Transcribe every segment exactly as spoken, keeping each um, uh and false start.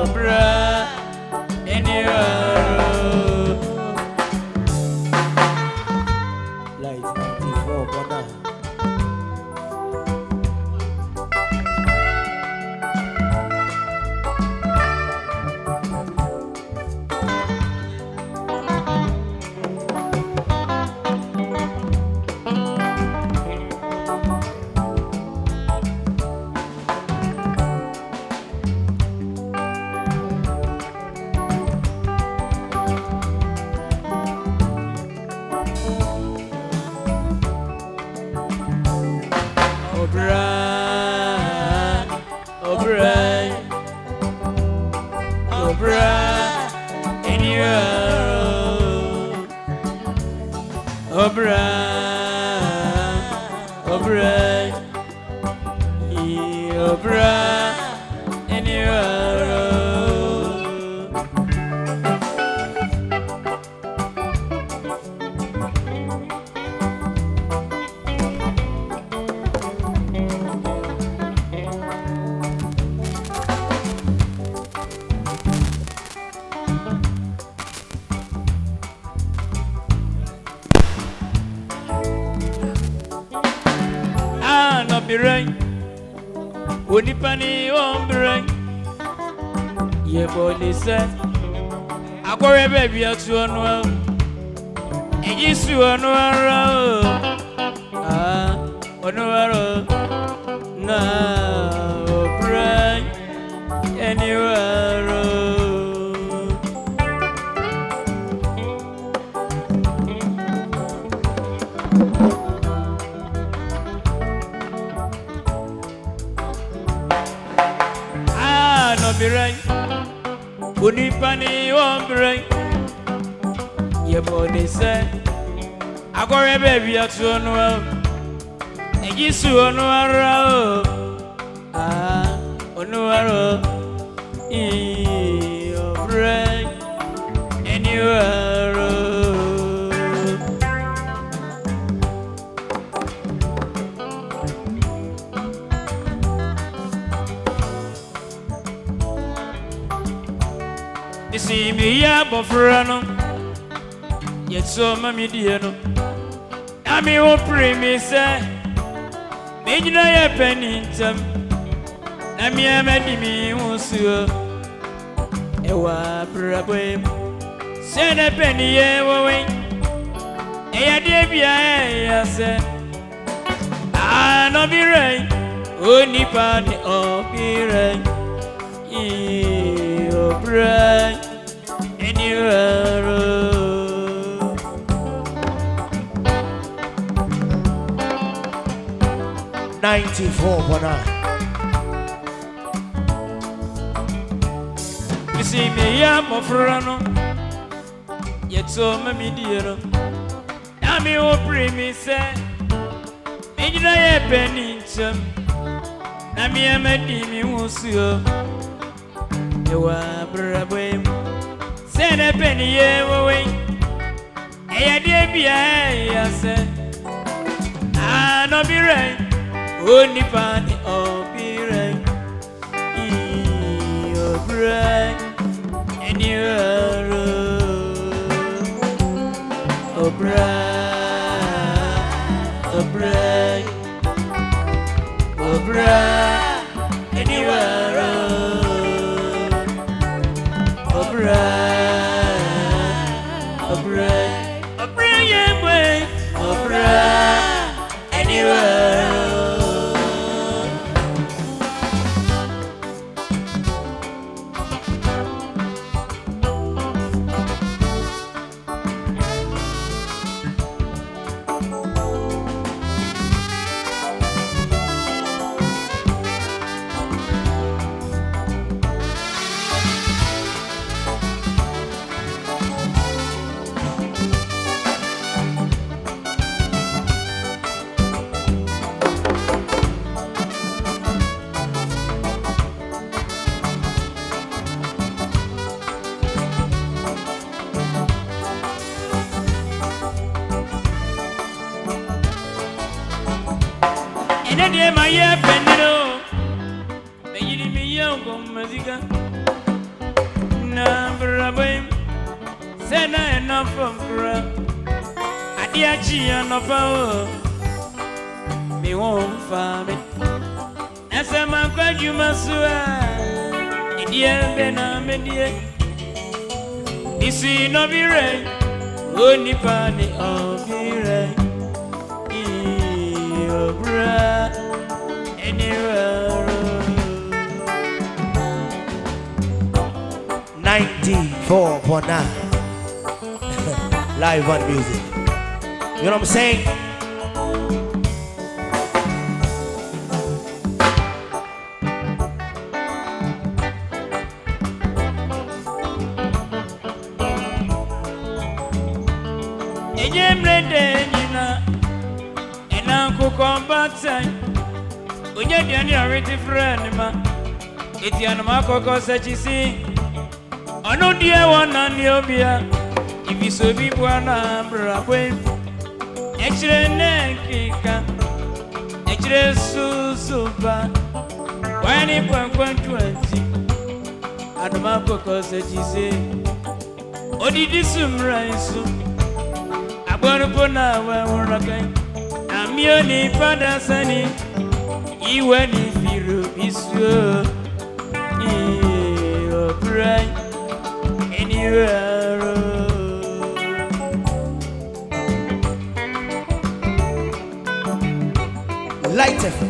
Obra anywhere. Light ninety-four point nine. Obra, Obra, Obra, anywhere. Obra, Obra, Obra, anywhere. Be right. Only penny won't be right. Ye boy said, I go a baby out to one well. And you see one well. Ah, one well. No, pray anywhere. Be right. Only penny won't be right. Your body said, I go a baby out to one well. And you see one well. Ah, one well. You're right. Anywhere. See me ya bofrano yet so mami dieno ami o pray me say me nyina ya penintem na mi amadi mi usu e wa brabwe se na peni ye wo we e ya de bia ya se ah no be right oni pa ni o be right e o bright anywhere. ninety-four point nine. You see me, I'm a frano. Yet so many dear. Now me will bring me say, make I a penny. Now me am a dimmy who's you. You are brave. Send a penny away. Hey, dear, be I said, I no be right. Only funny or be right. You're bright and you're oh bright, oh bright, oh bright, and you are oh bright, oh bright, oh brilliant way, oh bright, and you are. My year, Penino, the Yidimi young Maziga, na brabem sena enough from gra adia chi anofa me won fa me ese man kwaju masua idie be na me die isi no bi re oni pa ni obire i obra anywhere ninety-four point nine live on music. You know what I'm saying? Onya diani ariti friend ma etiana makoko sechisi ono die wona ni obia ibiso bi bwana brabwe echire nekika echire susuba wani kwankwan twenty adoma koko sechisi odidi sumra isu abonu pona wa wurakai amioni pada sani iwe ni firu bisu i obrai anywhere Light F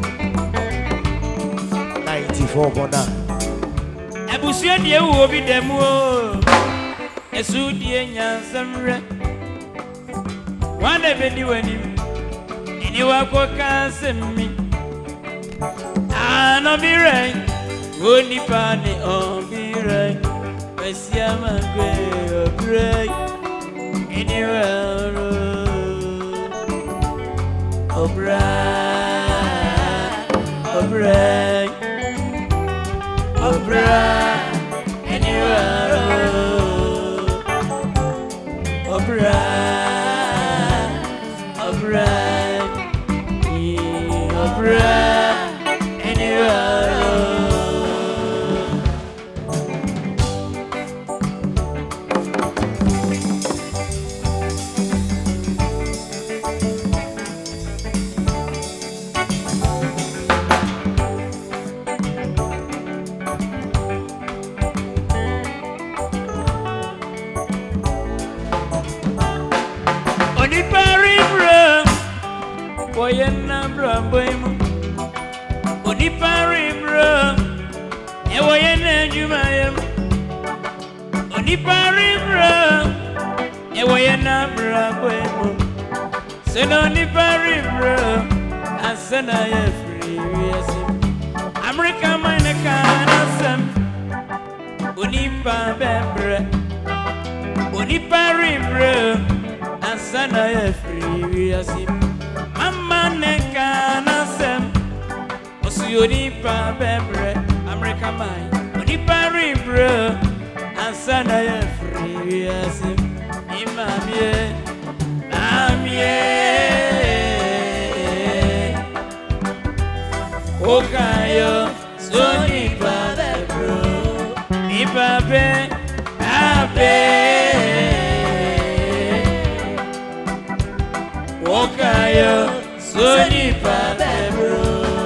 ninety-four point nine abusia die wo bi demu o esu die nyansamre wana bedi wani ni wako kasemi ano be right oni pani on be right pesia magwe obray anywhere obray obray obray anywhere obray obray obray Oyena brabemu Oni pari bro E oyena jumayem Oni pari bro E oyena brabemu Seno ni pari bro Asana ye free yesim America mine kana sam Oni pa bebre Oni pari bro Asana ye free yesim Mama neka nasem Osuyoni pa bebre America mai Oni pari bro Asana ye free asim Imamie Mamie Okayo Soni pa bebro Ipape Ape Okayo Soni pa bebro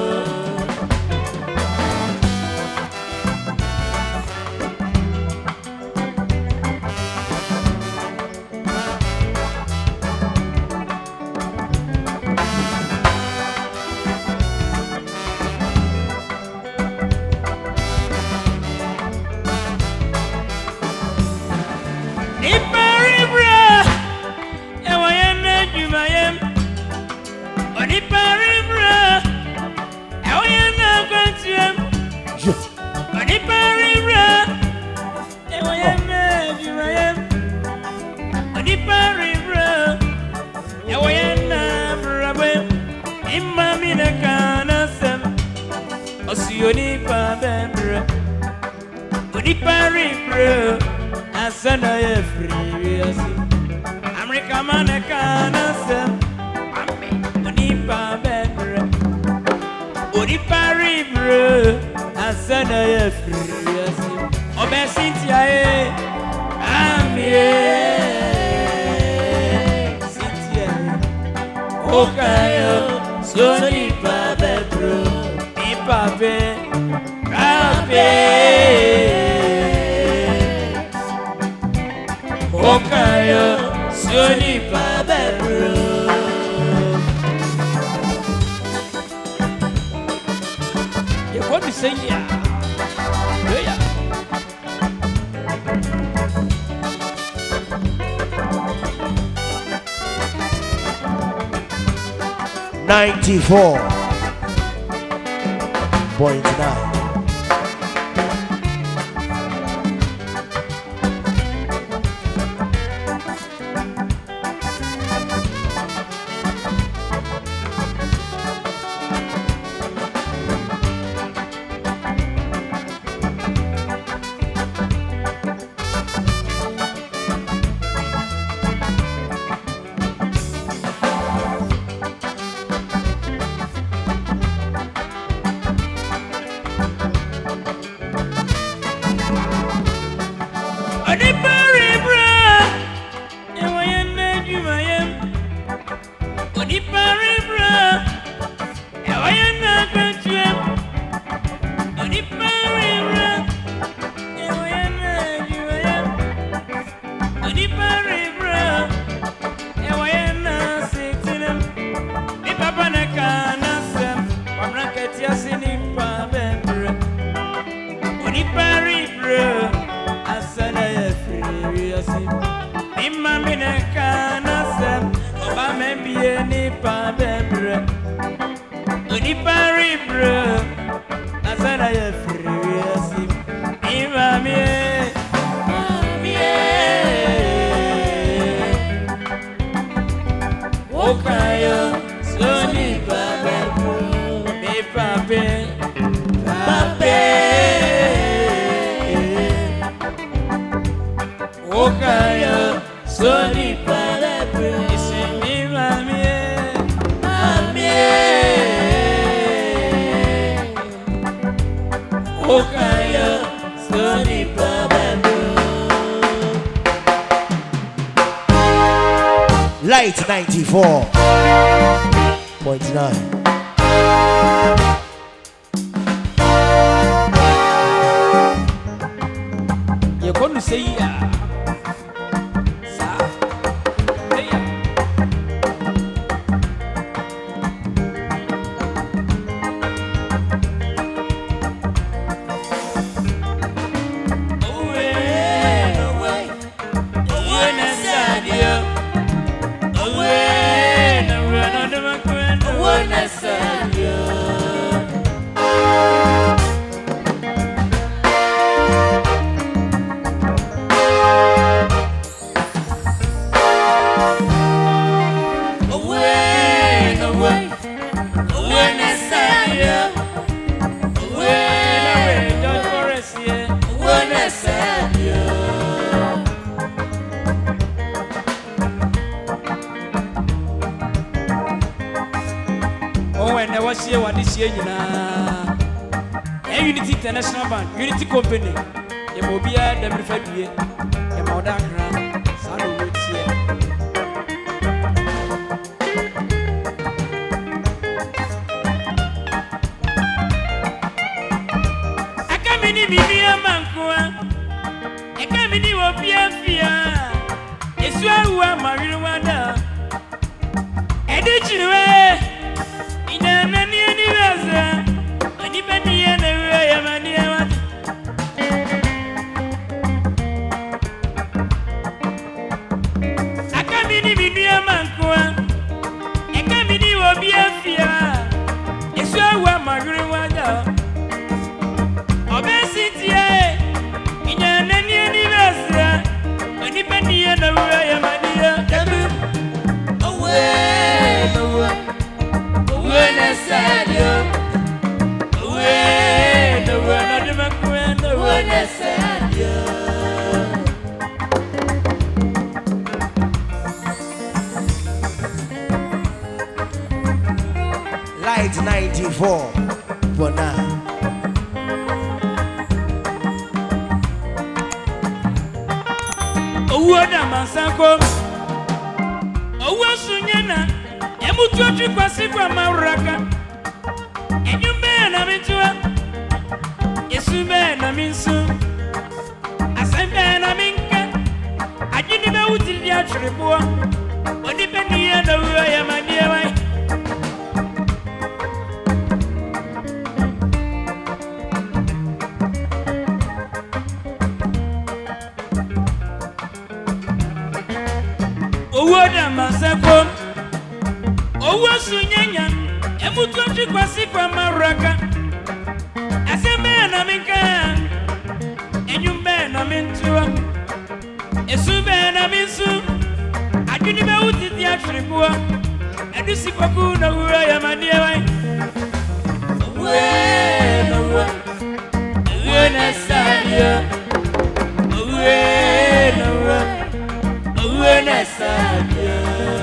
Ipari bro Ewa yene jumayem Oni pari bro Ewa yene kwantiem Oni pari bro Ewa yene jumayem Oni pari bro Ewa yene brabem Imami ne kanasem Osiyoni pa bebre Oni pari bro Asana ye free asi America man kanasem Oni pa bebre Oni pari bro Asana ye free asi Cynthia, I'm here. Cynthia, okay, so ni pape bro, ni pape, pape. Okay, so ni pape bro. You got to say yeah, yeah. ninety-four point nine. Light ninety-four point nine. You're going to say yeah. Unity International Bank, Unity Company, Yamobia, Debri Fabie, Yamoda, Salo Roots here. I come in the Bibia Manqua, I come in the Wopia Fia, it's where we are marijuana. And did you in a many universe? Light ninety-four point nine. Uwoda Masako. Owo Sunyana. Emutu kwasi kwa Mauraka. Enyumbe na mintua. Yesube na minsu. Asembe na minka. Ajini be utili ya churibua. Onipendi ya na uwa ya maniewa. Uwoda Masako. Owo Sunyanya. Emutu kwasi kwa Mauraka. Asembe na minka. Enyumbe na mintua. Esube na minsu. Ajuni be utiti ya tribua. Edusi kwaku na uwa ya maniewa. Uwe na uwe. Uwe na sadia. Uwe na uwe. Uwe na sadia.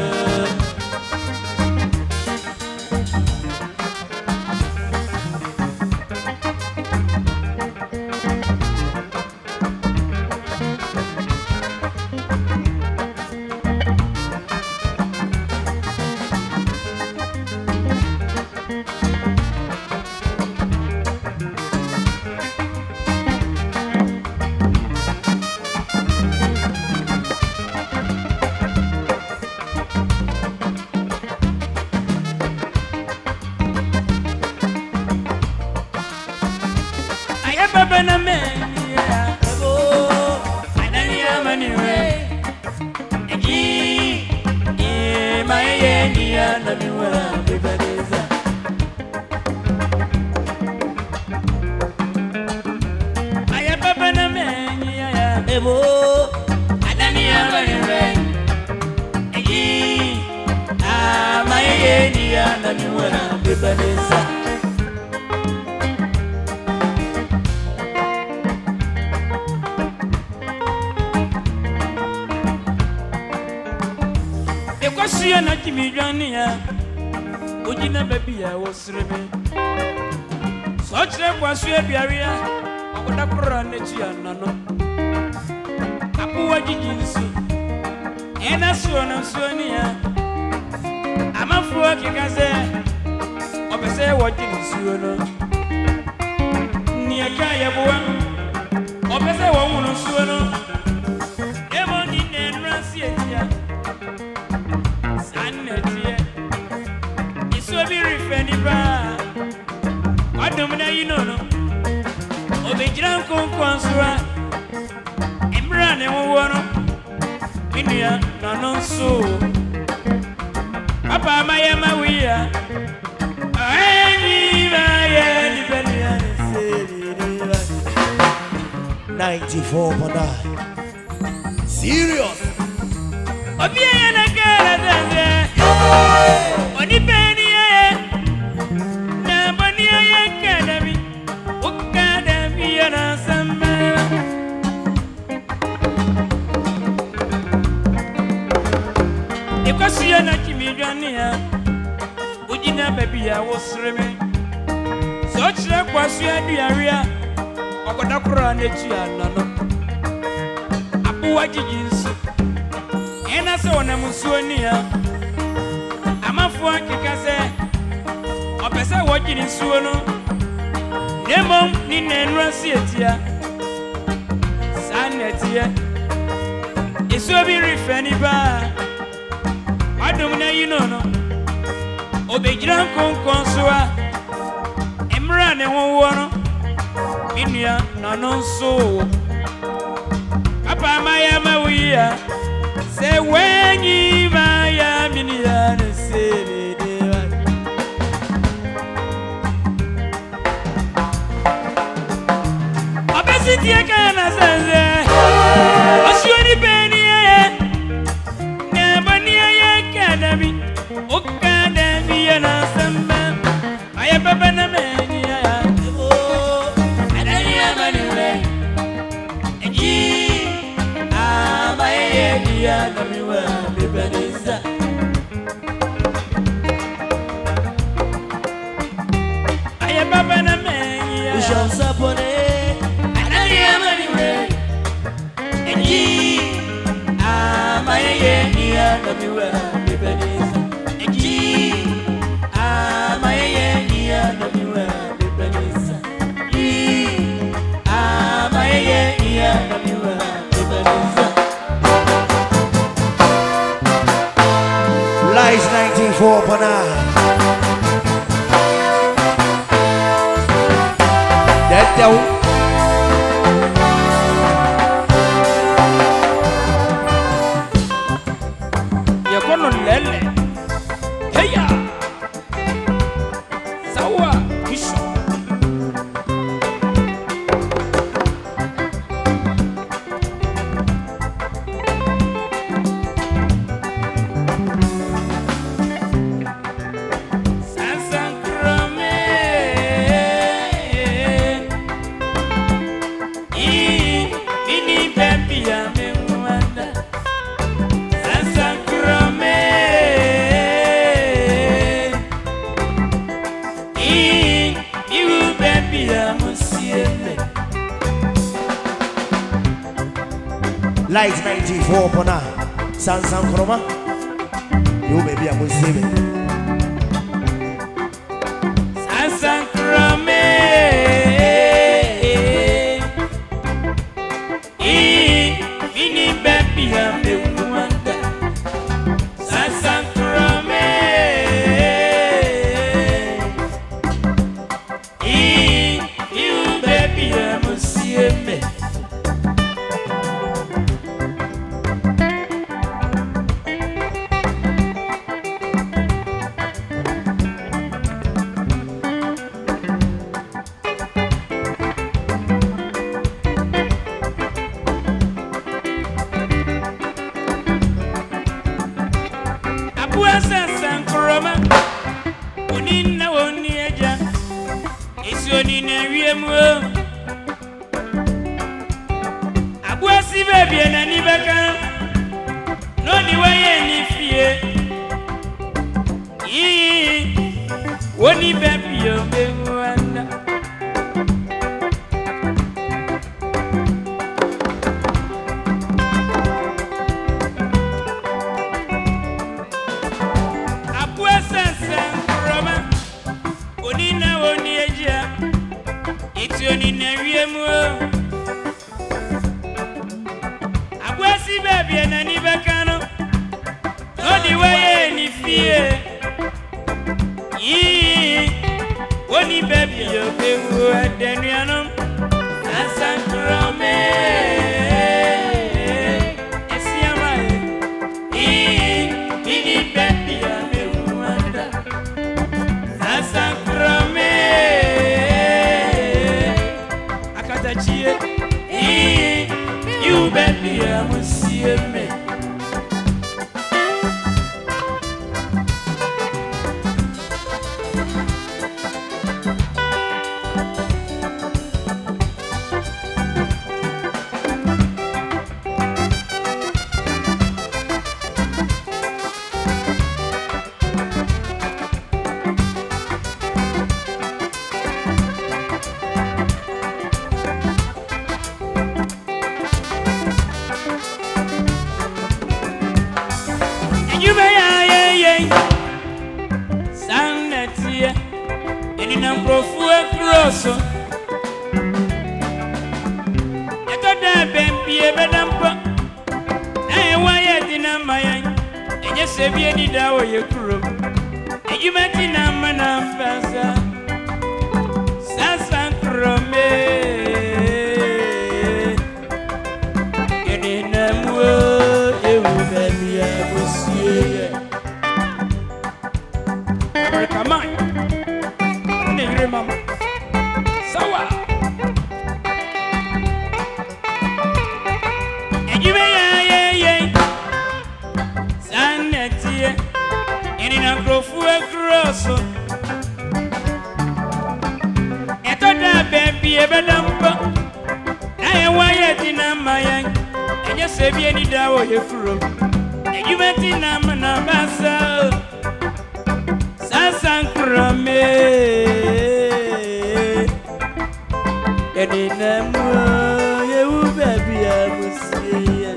Bana me, oh, anani amani we, egi, eh, maye ni anami we, bebeza. Aya bana me, ya, oh, anani amani we, egi, ah, maye ni anami we, bebeza. Siya na kimi jwania ojina baby ya wosrebe so chire kwasu abiaria okoda kora na ti anano apuwa jijinsu ena so na so ni ya amafu akikaze obese wojinsu no ni aka ya boa obese wo wunu so no emo ni nenra si etia Adumna yinono obejran kon konsua emrane wono minia nanonso papa maya mawia ani maya ni belia ninety-four point nine serious obia na kala dande oni beni Siya na kimi jwania ojina baby ya wosreme so chire kwasu aduaria okoda kora na ti anano apuwa jijinsu ena se wona musuoni ya amafu akika se opese wojini suo no nemom ni nenra sietia sanetia iso bi rifani ba Adumna yinono obejran kon konsua emrane wono minia nanonso papa maya mawia se wenyi maya minia nesele obesity kana sanze osioni beni Academy, Academy, and Assembly. I have a banana. Oh, and I am anyway. And ye, ah, my idea, and we will be better. I have a banana. We shall support it. And I am anyway. And ye, ninety-four point nine. That down. Yakono lele. Heya. Sawa kisho. Light ninety-four point nine. Sansan Kroma. You baby, I'm Muslim. Sansan Krome. E Vini baby, I'm a wonder. Sansan Krome. E you baby, I'm Muslim. Sansan Kroma. Unina woni eja. Isioni na wiem. Abuasi baby na ni baka. No ni waye ni fie. Yi woni baby yo bewanda. Sansan Kroma. Unina woni eja. Isioni na wiem. Abuasi baby na ni baka no. No ni waye ni fie. Yi woni baby yo bewanda nuanom. Sansan Kroma. You baby, I will see me. You may I, Sannetia, and in a profile cross. I got that baby, a bedampa. I wired in a mind, and just a baby down your crew. And you met in a man of Fasa Sansan Krome. And in a world, you baby, I will see you. Come on, nigga, mama. Sawa. And you may, yeah, yeah, Sannetia, and in a grove for a cross. I thought that baby ever dumper. I am wired in a mind, and you say, be any down your crew. And you met in a man of myself. Sansan Krome. And in a more, you baby, I will see you.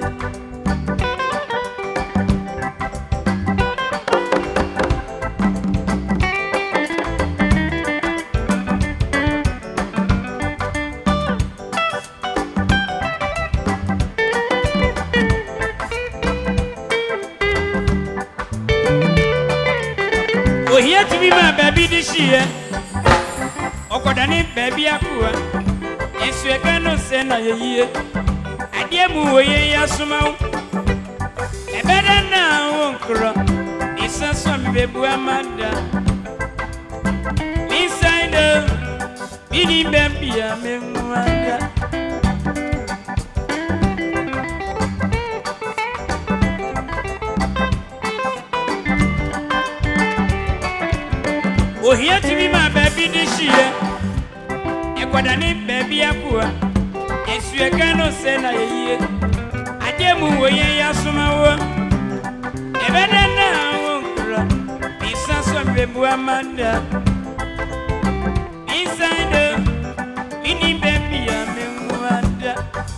shie okodani baby akua yesu eka no se na yeye adie mu oye yasuma ebeda na wonkro isa so mi bebu amanda inside bini baby amemwanda oh here to be my baby this year ekodani baby akua yesu eka no se na yeye adie mu oye yasuma wo ebeda na wonkro isa so mi bebu amanda inside bini baby amemwanda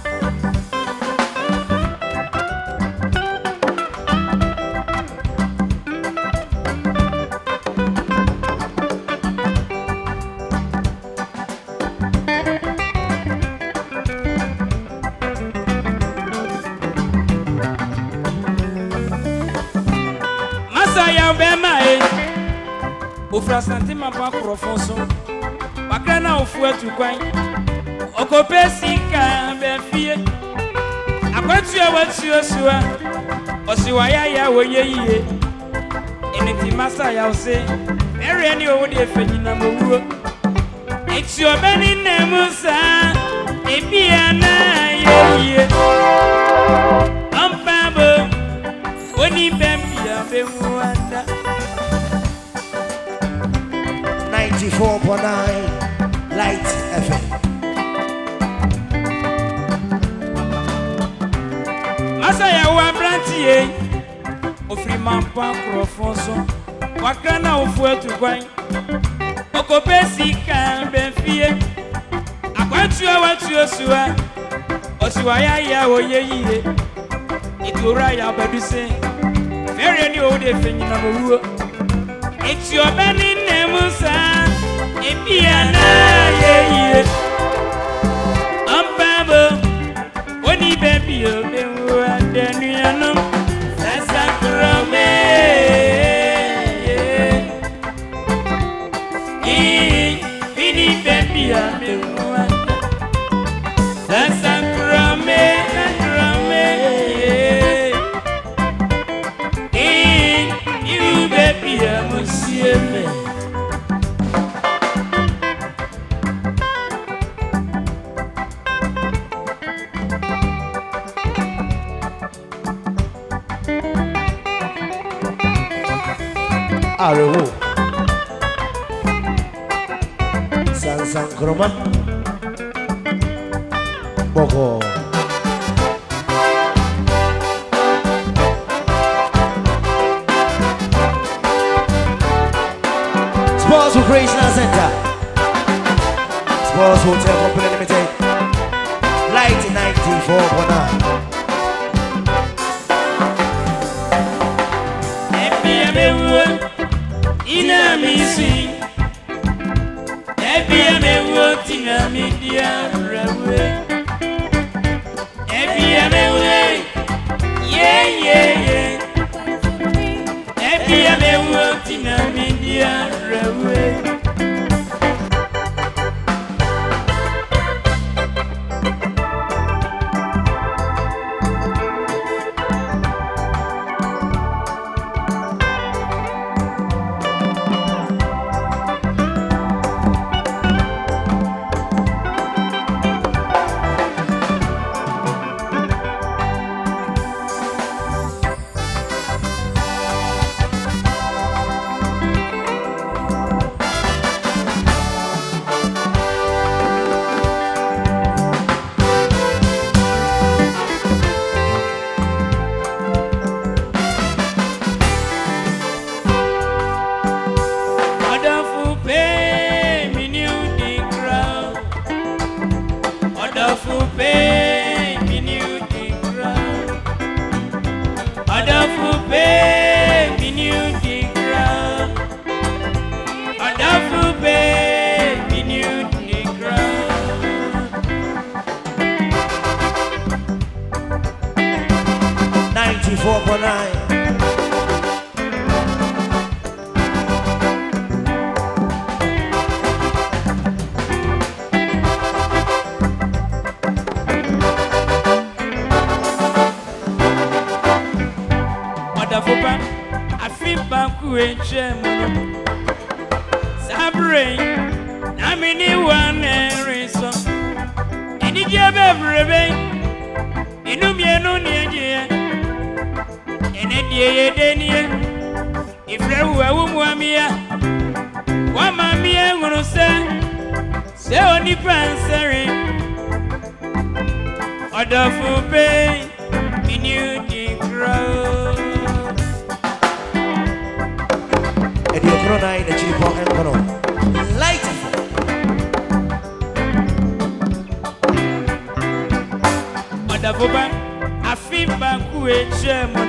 Masaya bema e ofra santima pa krofonso wakana ofu atukwan okopesika be fie akwatu awatu osua osiwaya ya woye yie eniti masaya ose ere ni owo de fanyina mowuo eti obeni nemusa ebia na yeye ampabo oni bembia bemuanda ninety-four point nine Light F M. Masaya wa brantie ofri mampa krofonso wakana ofu atukwan okopesika benfie akwatu awatu osua osiwaya ya oye yie itura ya baduse fere ni o de fenyina mowuo eti obeni nemusa ebia na yeye ampabo oni baby o bewu adenuano sasa krome e bini baby a bewu sasa krome krome e you baby a musieme Arewo Sansan Kroma Boko Sports Recreational Center Sports Hotel Company Limited Light ninety-four point nine Ina misi Ebi amewo tina media rawe Ebi amewo Yeah yeah yeah Ebi amewo tina media rawe ninety-four point nine bakuwe chemo sabre na mini one reason eni jebe brebe inu mienu ni eje ene die yedenie ifre wa wumu amia wa mamia ngunu se se oni panseri odofu pe minu di grow e di corona in ci po encono light odofu ba afimba kuwe chemo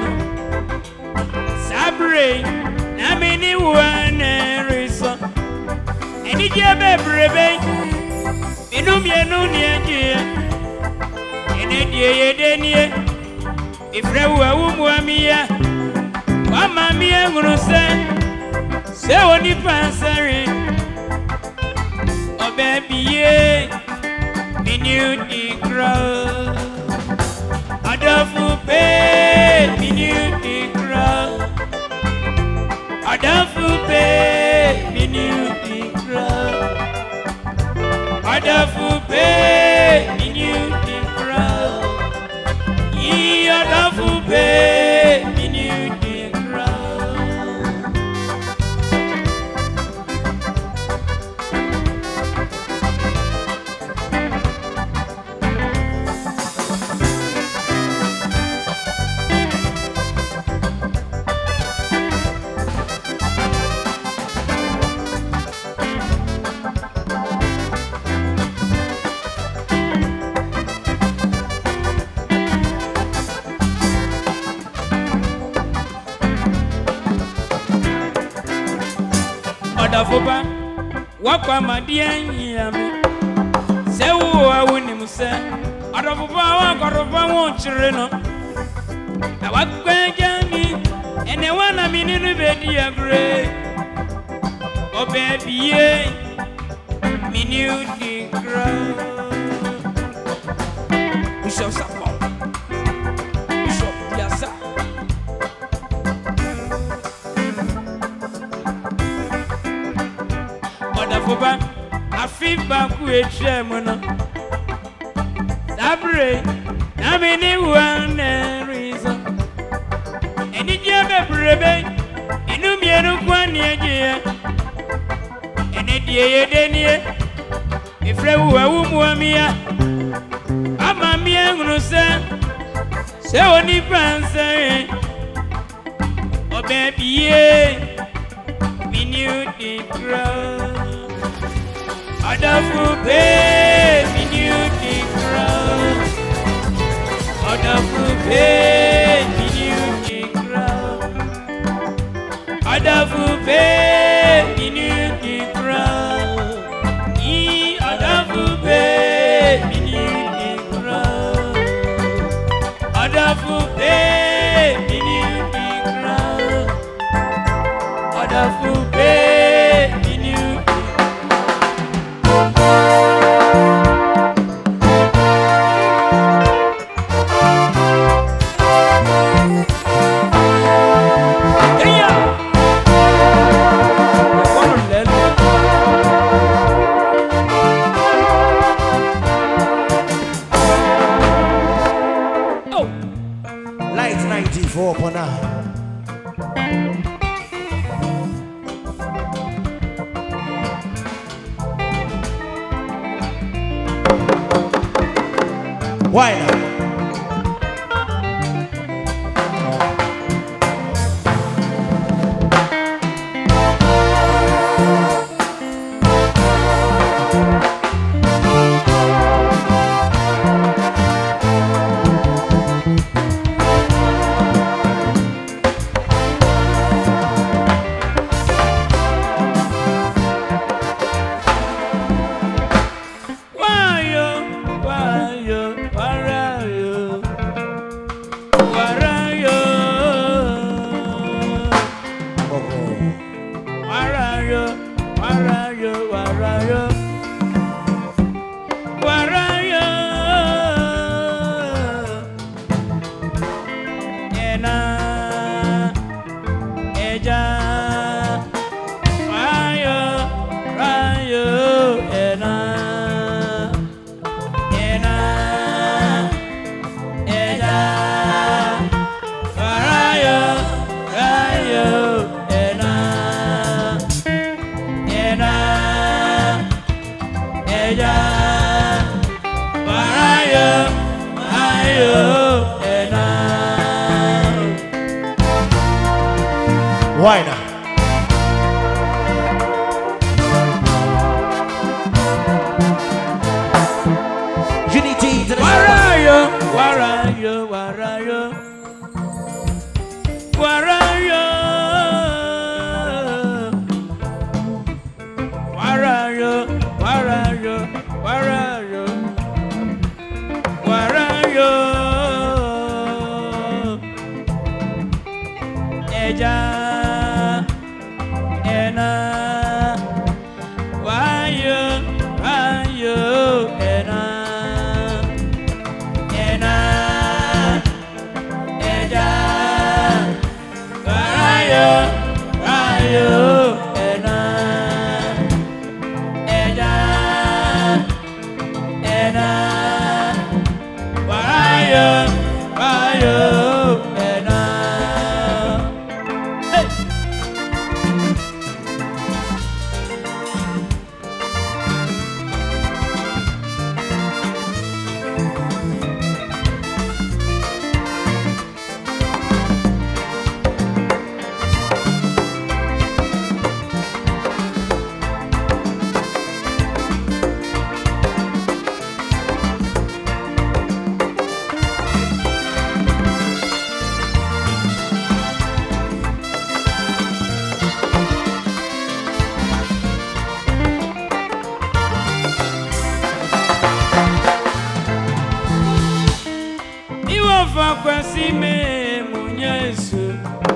sabre na mini one reason eni jebe brebe inu mienu ni eje ene die yedenie ifre wa wumu amia wa mamia ngunu se se oni pansari obebiye minu di grow adofu pe minu di grow adofu pe minu di grow adofu pe minu di grow yi adofu pe minu di grow Odafoba wakwa madien yami se wo awuni muse odafoba wakoroba won chire no na wakwa gani ene wana mininu bedi agre obebiye minu di grow Bishop Sapo Bishop Yasa Odafoba afimba kuwe chemo no sabre na mini one reason eni jebe brebe inu mienu kwani eje ene die yedenie ifre wa wumu amia ama mia ngunu se se oni panse obebiye minu di grow Odafu pe minu di grow Odafu pe minu di grow Odafu pe minu di grow I odafu pe minu di grow Odafu pe minu di grow Odafu pe minu ninety-four point nine. Why now? Why yo, why yo, why Why not? Unity to the Warayo, warayo, warayo, warayo, warayo, warayo, warayo, warayo, eja, ena, wayo, wayo, ena. Kwasi me munyesu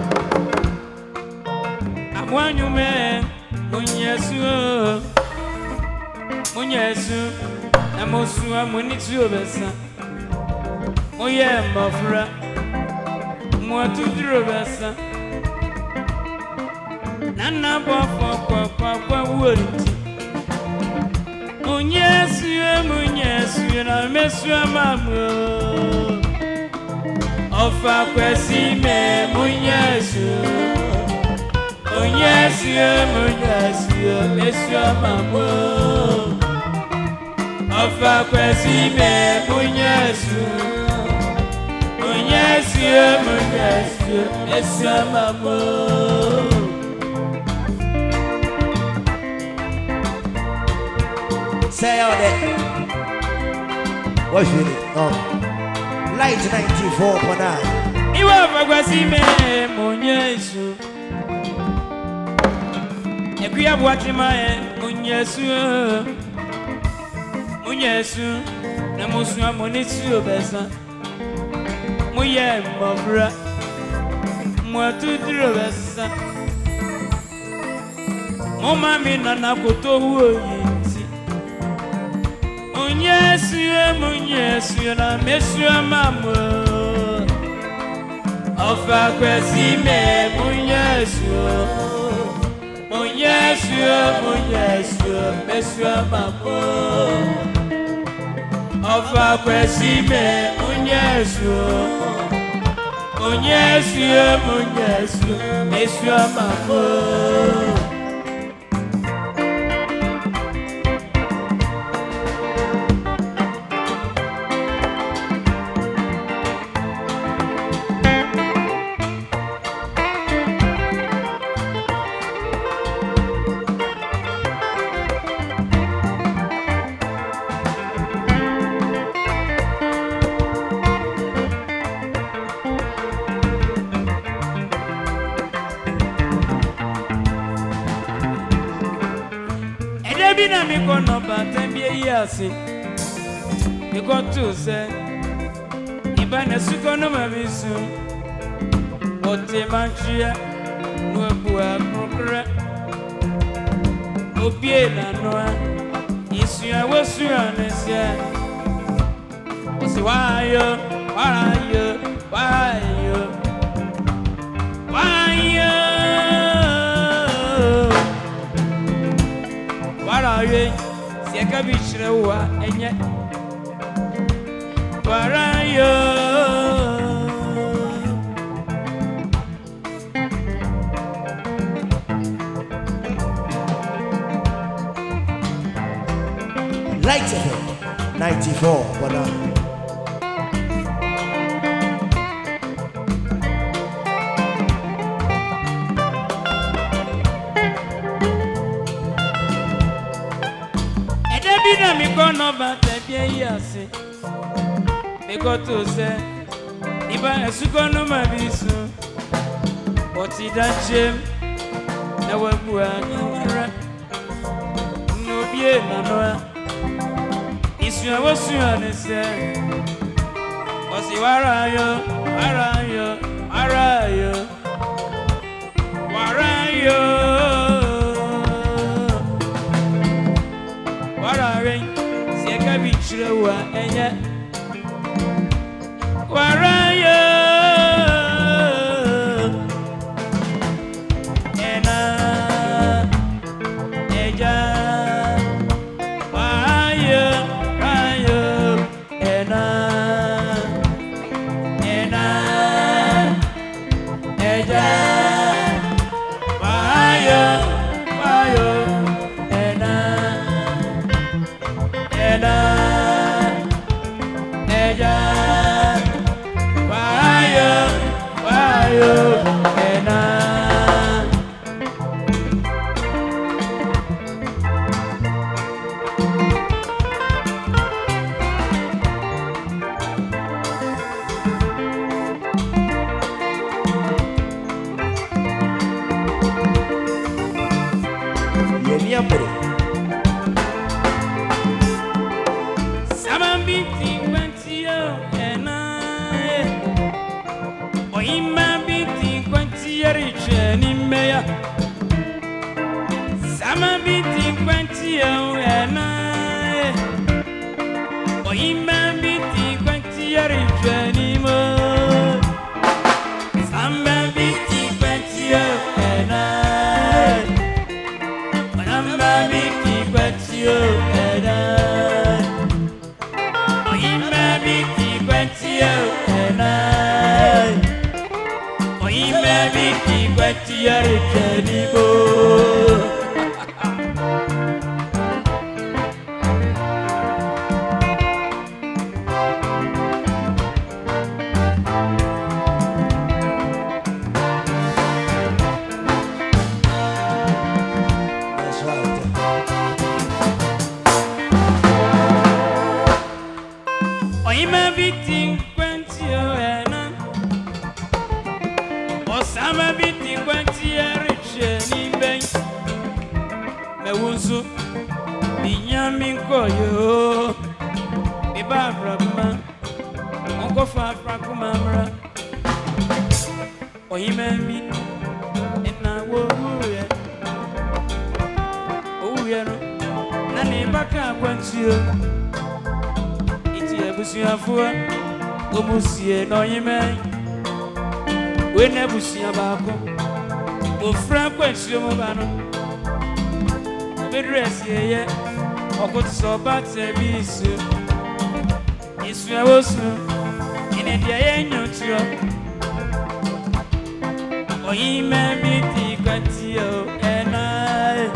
amwanyu me munyesu munyesu na mosu amunitu obesa moye mafra mwatudro besa nana bofo kwa kwa kwa wori munyesu munyesu na mesu amamu Ofa kwesi me munyesu Munyesu, munyesu, mesu amamu Ofa kwesi me munyesu Munyesu, munyesu, mesu amamu Say all that. What's it? Oh. Light ninety-four point nine. Iwa fagwasi me munyesu Ekuya buati mae munyesu Munyesu na musu amonisi obesa Muye mbofra Mwatudiro besa Moma mina na koto huoyinti Munyesu, munyesu na mesu amamu Ofa kwesi me munyesu Munyesu, munyesu, mesu amamu Ofa kwesi me munyesu Munyesu, munyesu, mesu amamu Bina mi kono batembie yasi mi kotu se ibana sukono mabisu ote manchia nwebua kokre obie na noa isu awosu anesia osi wayo wayo wayo wayo Waraye, siaka bichire wa enye. Waraye, Light F M ninety-four point nine. yasi me go to say iba esuko no ma bisu oti danchem na wabu anyara no bie na no isu awosu ane say osi warayo warayo warayo warayo warayo sieka bichrewa enye warayo ena eja warayo warayo ena ena eja warayo warayo ena ena eja warayo warayo ena Yeliambre Sama biti kwantio ena Oima biti kwantio riche ni meya Sama biti kwantio ena Oima biti kwantio riche ni mo Sama biti kwantio ena Sama biti kwantio ena Oima biti kwantio ena Oima biti kwantio riche ni mo that's right. Oima biti kwantio ena Osama biti kwantio riche ni ben Mewunsu Binyami koyo Bibabra ma Onko fa fra kumamra Oima bi ena wo ye O ye no na ne baka kwantio Busiafua, Omusie no yime. We nebusia bako. O frank kwensio mobano. Be dress ye. Okot so bate bisu. Isu awosu. Ine dia yenyo tio. Oyime biti kwatio ena.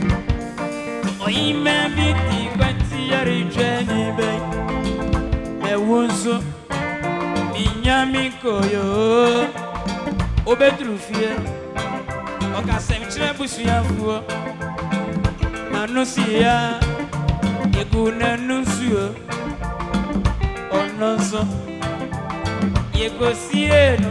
Oyime biti kwatio rijeni be. Ewunso minyami koyo obetrufie okasemchire busuafuo nanusia eguna nunsuo ononso yegosieno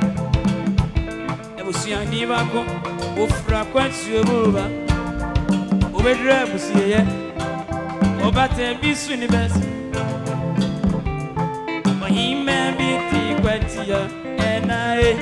ebusuani bako ofra kwatsuo buba obedra busieye obate bisu ni besi Oima biti kwantio ena e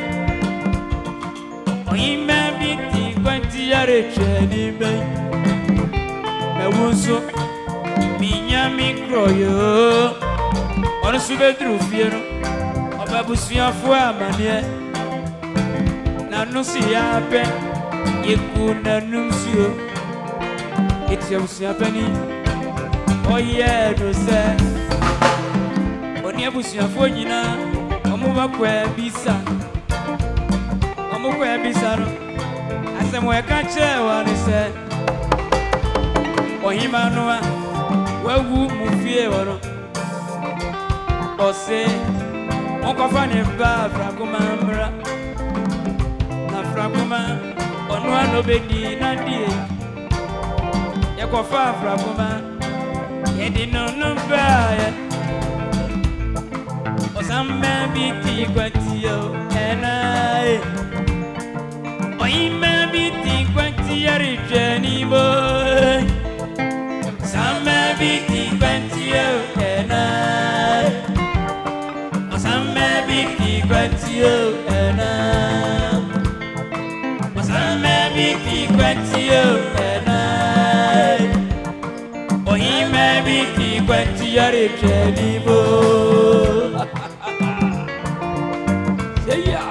Oima biti kwantio riche ni me Mewunso Minyami kroyo Ono subedru fiero Oba busuafu amanie Nanusi yape Yeku nanumsio Iti ya busuape ni Oye no se Oni abusuafo nyina omo bakwa bisa omo kwa bisa no asemo e ka che wa ni se ohima no a wawu mu fie woro ose onkofa ne ba frakoma mra na frakoma onu anobedi na die ye kofa frakoma ye di no no ba ye Some baby tea quantio and I. Oi, baby tea quantio, Jenny boy. Some baby tea quantio and I. Some baby tea quantio and I. Some baby tea quantio and I. Oh, he may be the quantity say ya.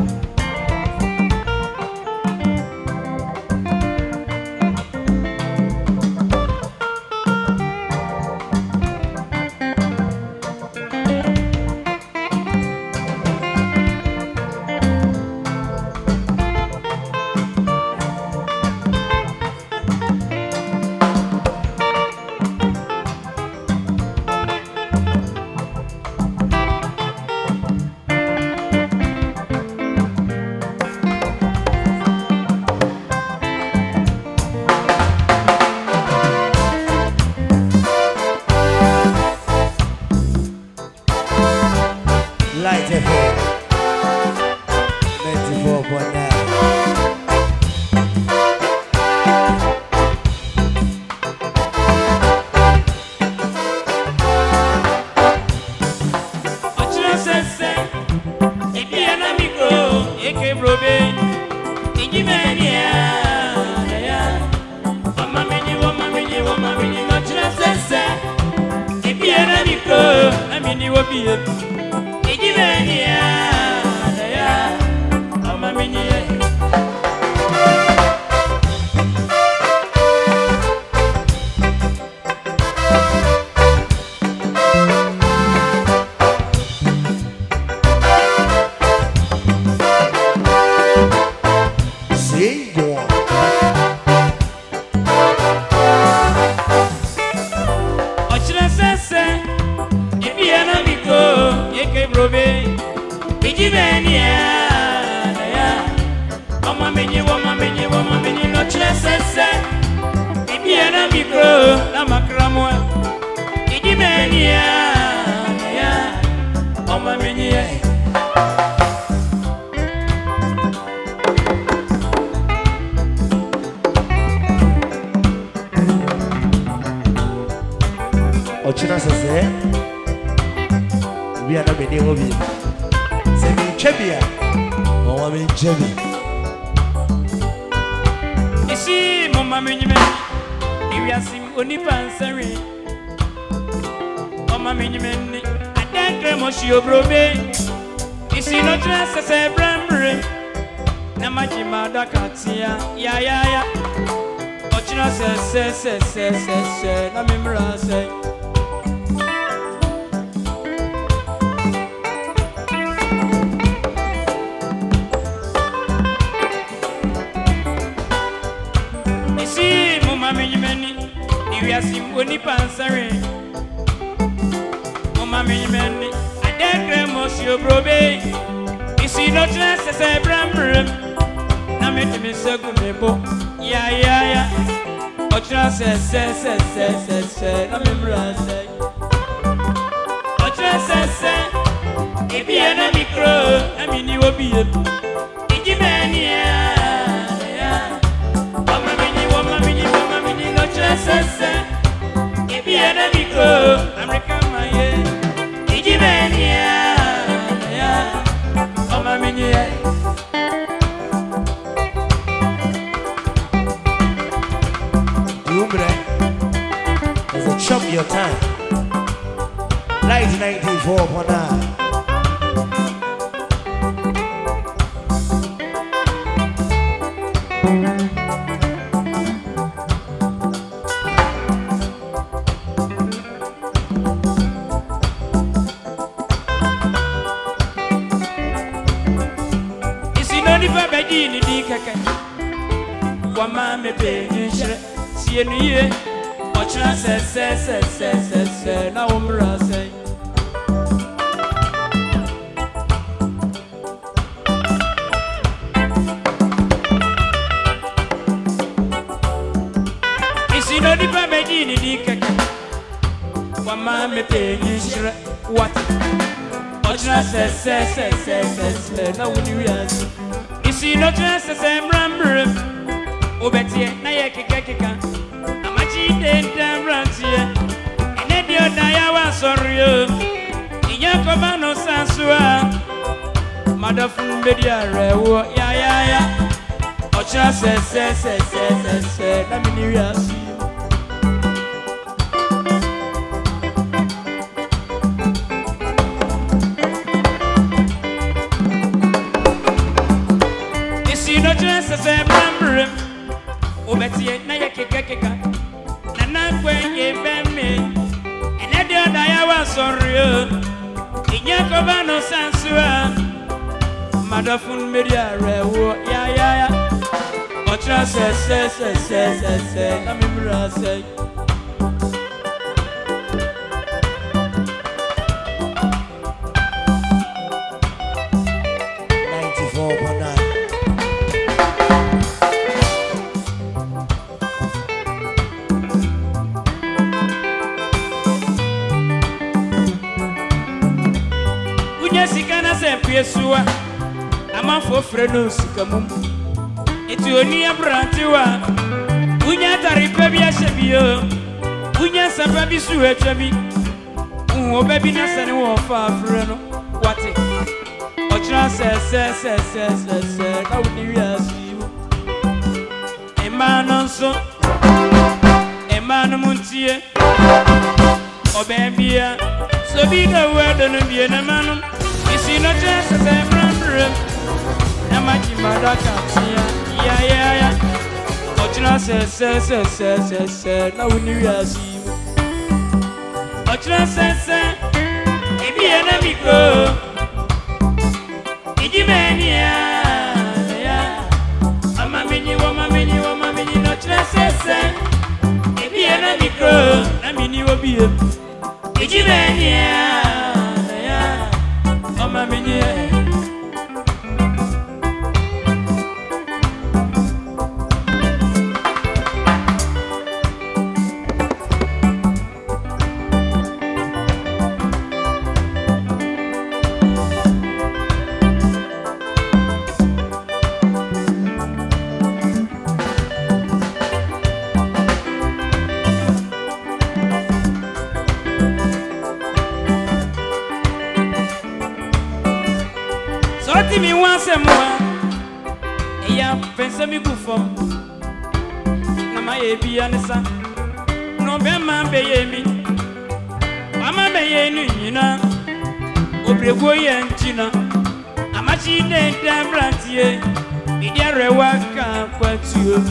Light F M ninety-four point nine. Ochina sese, ebi anamiko, eke brobe, ejimenia, ya. Mama mini, mama mini, mama mini. Ochina sese, ebi anamiko, amini wabiye. Ejimenia, ya. Mama mini. Ochina sese we are not being able to say me chebia or me chebi isi mama menyime iwiasim oni pansari mama menyime ni adakre mo shi obrobe isi no tra sese brambre na majima dakatia ya ya ya ochina sese sese sese na memra say Oni pansare Mama menyimeni adekre mosio brobe isi no tra sese brambrem na metimi segu mebo ya ya ya otra sese sese sese na memra say otra sese ebi na mikro na mini obi ejimeni ya ya mama menyi mama menyi mama menyi no tra sese American maye, Ijimenia, ya, Mama Minia. Umbre, as a chop your time. Light ninety-four point nine. Wama me pe nyire sie nuye ochra se se se se se se na umra se isi no di pa me di ni di keke wama me pe nyire what ochra Otra se se se se se se na wuni wiase. Isi no tra se se mrambre. Obetie na ye keka keka. Amachi de ndamrantie. Ene dio na ya wa sorry. Inya koma no sansua. Madafun media rewo ya ya ya. Otra se se se se se se na mini wiase. Se bambrim obetie na ye keka keka na na kwe ye bemme ene de oda ya wa sorry inya ko ba no sansua madafun media rewo ya ya ya otra se se se se se se na mimra se ninety-four point nine. Yesua ama fo freno sikamum eti oni abrantiwa unya taripe bi ahebio unya sapa bi su etwabi uho babi na sane wo fa freno wate ochra se se se se se se na woni wiasi emano so emano muntie obebia so bi na wedo no bi na manu isi no just as a brand na maji madaka ya ya ya ochina se se se se se se na woni wiasi ochina se se ebi na miko ijimeni ya ya ama mini wo ma mini wo ma mini no ochina se se ebi na miko na mini wo bi ijimeni ya Mama mini mi wanse moa eya pense mi gufom na ma ye bia nesa no be ma be ye mi mama be ye ni nyina obrego ye ntina amachi de dambrantie mi dia rewa ka kwatuo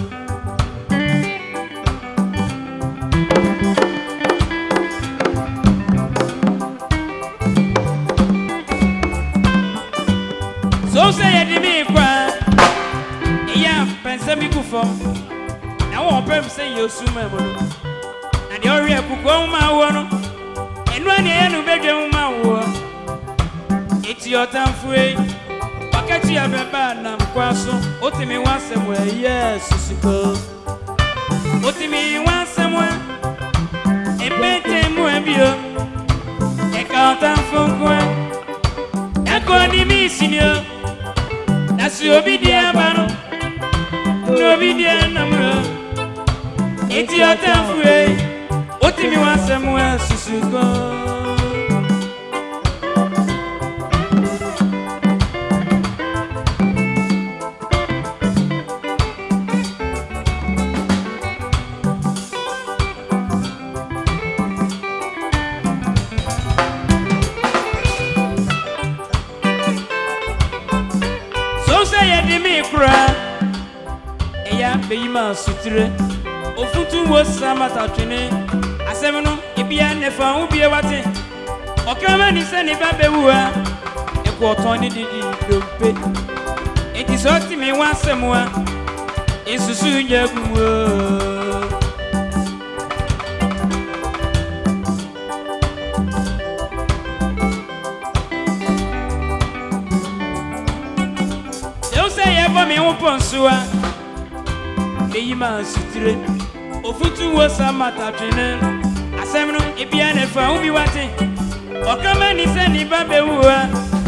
so say ye di mi kwa eya pense mi gufom na wo pem say ye osuma mo no na de ori ekuko ma wo no enu ani ye no bedwe ma wo eti otamfue wakati ya beba na mkwaso otimi wasem we yes siko otimi wasem we ebete mu ebio e ka otamfue e ko ni mi sinio Nasi obidia bano, obidia namro. Eti otamfue, otimi wasemwe susuko. Eya beyima sutire ofutu wo samata twene asemno ebia nefa ubie wate okama ni se ni babewua eko oton ni didi dompe enti so ti mi wasemwa isusu nyagumo yo say e bo mi wo ponsua Beyima sutire ofutu wo samata twene asemno ebia nefa ubi wate okama ni se ni babewua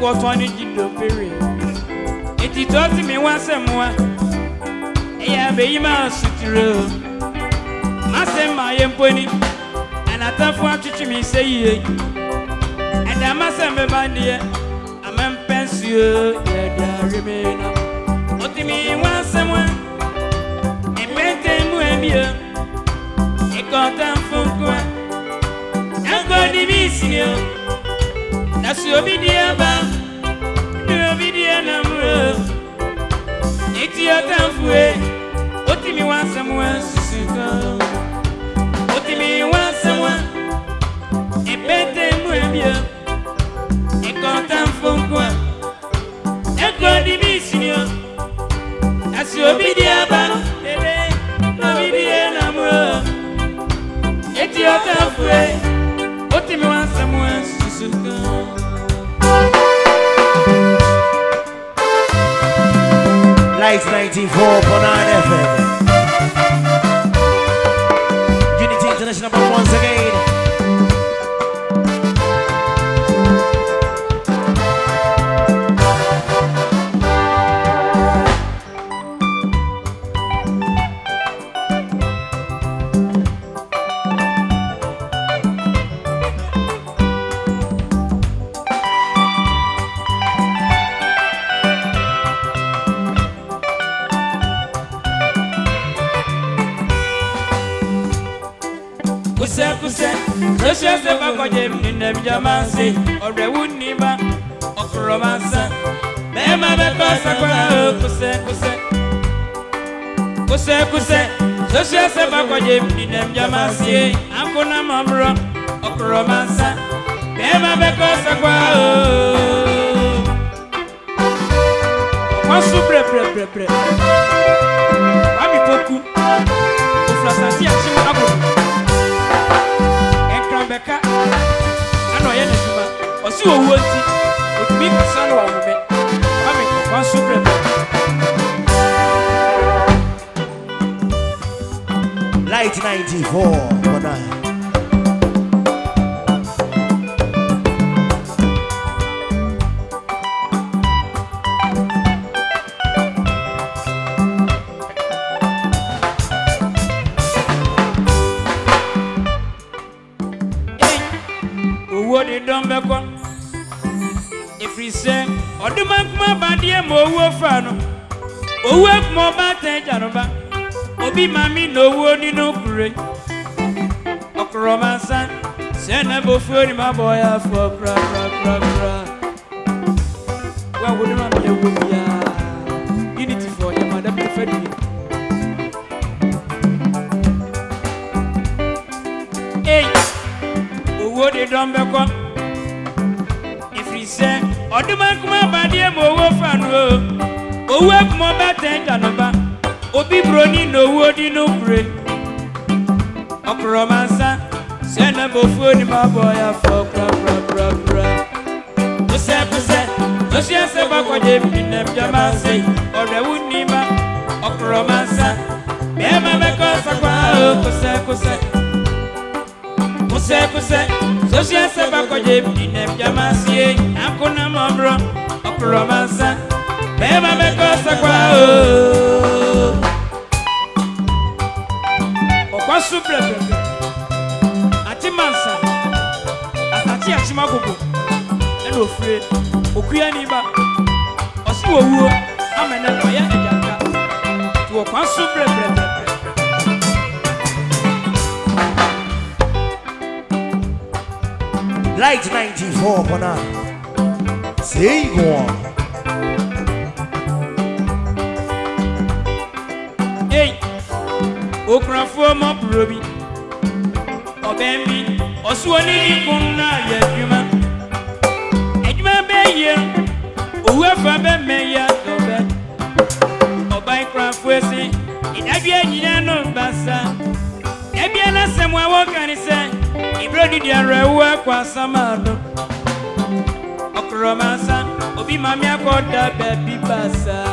ko twenty jindo pere eti toti mi wa semwa eya be yima sutiro masema yemponi anatafu atwitwi mi seye eda masembe bandie amem pensio ya da remena oti mi wa semwa epete mu emie ekota funkwa akodi bisinio nasi obidia ba obidia na mro eti otanfue oti mi wa semwa sika oti mi wa semwa epete mu emie ekota funkwa akodi bisinio nasi obidia ba bebe obidia na mro eti otanfue oti mi wa semwa sika. Lights ninety-four point nine F M. Unity International once again. Kuse kuse, kuse se bako jem ninem jamansi, ore wuniba, okromansa. Bema beko sakwa kuse kuse, kuse kuse, kuse se bako jem ninem jamansi, akuna mamro, okromansa. Bema beko sakwa. Kwa supre pre pre pre. Wami poku, uflasansi ya chima agu. Beka ano ye nesuma osi owo nti otumi kasa no ahome ba me kwa super Light ninety-four point nine. Wodi dombe kwa ifri se oduma kuma badie mo wo fa no owo kuma ba te jaroba obi mami no wo ni no kure okromansa se na bo fori ma boya fo kra kra kra kra wa wodi ma me wo bia unity for your mother preferred hey Wodi dombe kwa ifrise oduma kuma badie mo wo fanu owo kuma ba tenja no ba obi broni no wodi no kure okromansa se na bo foni ma boya fo kra kra kra kra kuse kuse kuse se ba ko je binem jamanse ore wunima okromansa bema be ko sakwa kuse kuse Kuse kuse, sosia seba koje binem jamansi, akuna mambro, okromansa, bema beko sakwa o. Okwa supre pepe, ati mansa, asati achima gogo, eno fre, okuya niba, osi wowo, amene koya ejaka, tu okwa supre pepe. Light ninety-four point nine. Say go on. Hey, Okrafo mo probi. Obembi, osuoni ni kunna ye djuma. Ejuma be ye, owe fa be me ya dobe. Obai krafo ese, idadwe nyina no basa. Ebia na semwa wo kanise. Ibrodi dia rewa kwa samado okromansa obi mami akoda baby basa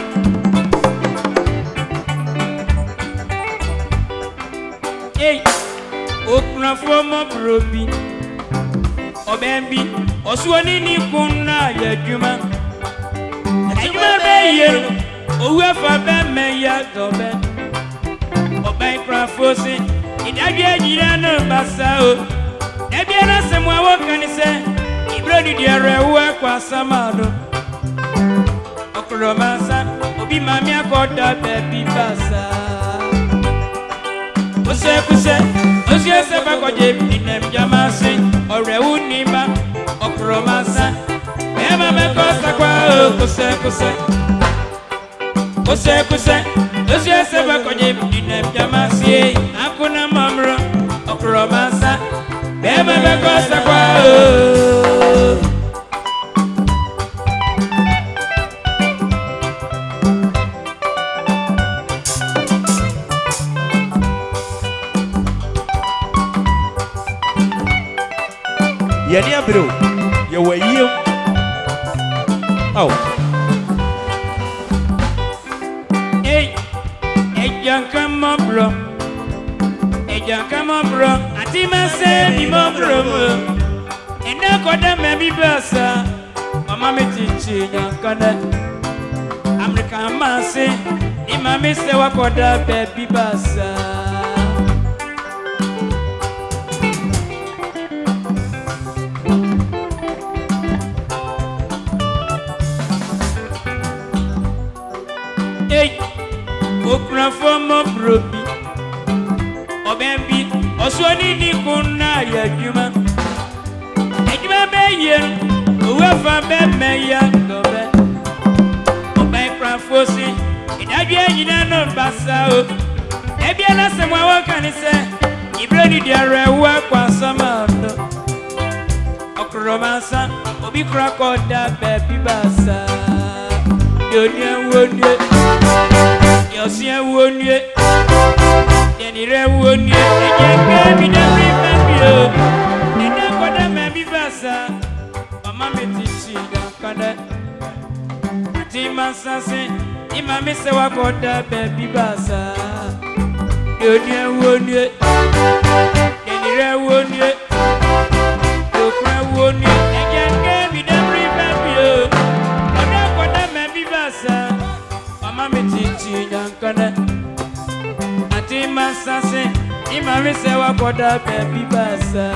hey okuna fomo brobi obembi osuoni ni kunna ya djuma djuma be ye owe fa be me ya dobe obai krafosi idagi ajira no basa o ebi na semu awo kanise ibrodi diare wa kwa samado okromasa obi mami akoda baby basa ose kuse ose se ba ko je inem jamasi ore unima okromasa ema me ko sakwa ose kuse ose kuse ose se ba ko je inem jamasi akuna mamro okromasa ema me ko sakwa Yani abro, ya wayo. Oh. Hey, eja kama bro, eja kama bro, ati mase mi mo bro. Enda koda me bi basa, mama me tichi nyankana. Amerika mase, ima me se wakoda baby basa. Okuna fomo brobi obembi osuoni ni kunna ya djuma ejuma be ye owe fa be me ya dobe obai krafosi idagi anyina no basa o ebi na semu awo kanise ibrodi diare wa kwa samando okromasa obi krakoda baby basa yonia wonie Yosia wonye, yenire wonye, ejeke mi da mi fabio, nina koda me mi basa, mama me tichi gankana, ati masase, ima me se wakoda baby basa, yonia wonye, yenire wonye, yokra wonye, ejeke mi da mi fabio, nina koda me mi basa. Mama me tichi nyankana ati masase ima me se wakoda baby basa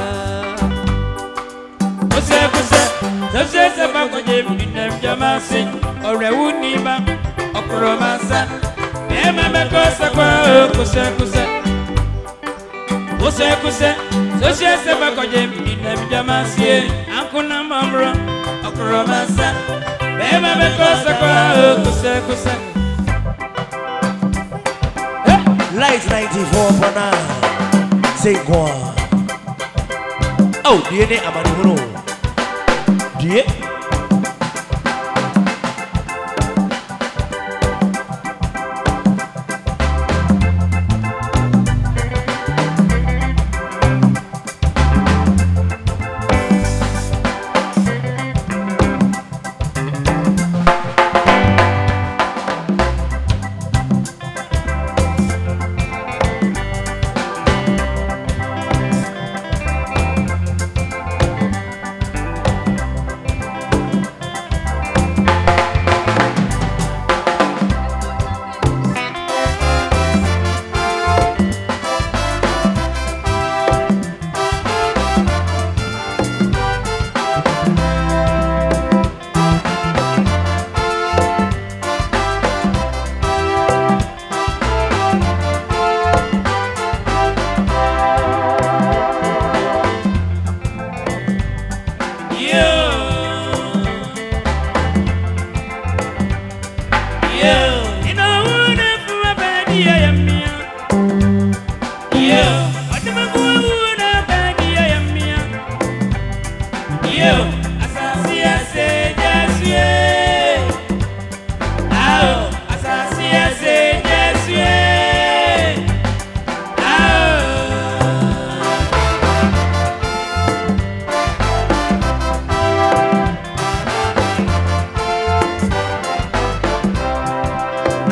ose kuse ose se ba ko je binem jamasi ore unima okromasa ema me ko sakwa kuse kuse ose kuse ose se ba ko je binem jamasi ankuna mamro okromasa ema me ko sakwa kuse kuse Lights ninety-four point nine. Say quoi? Oh, D N A Amadou. D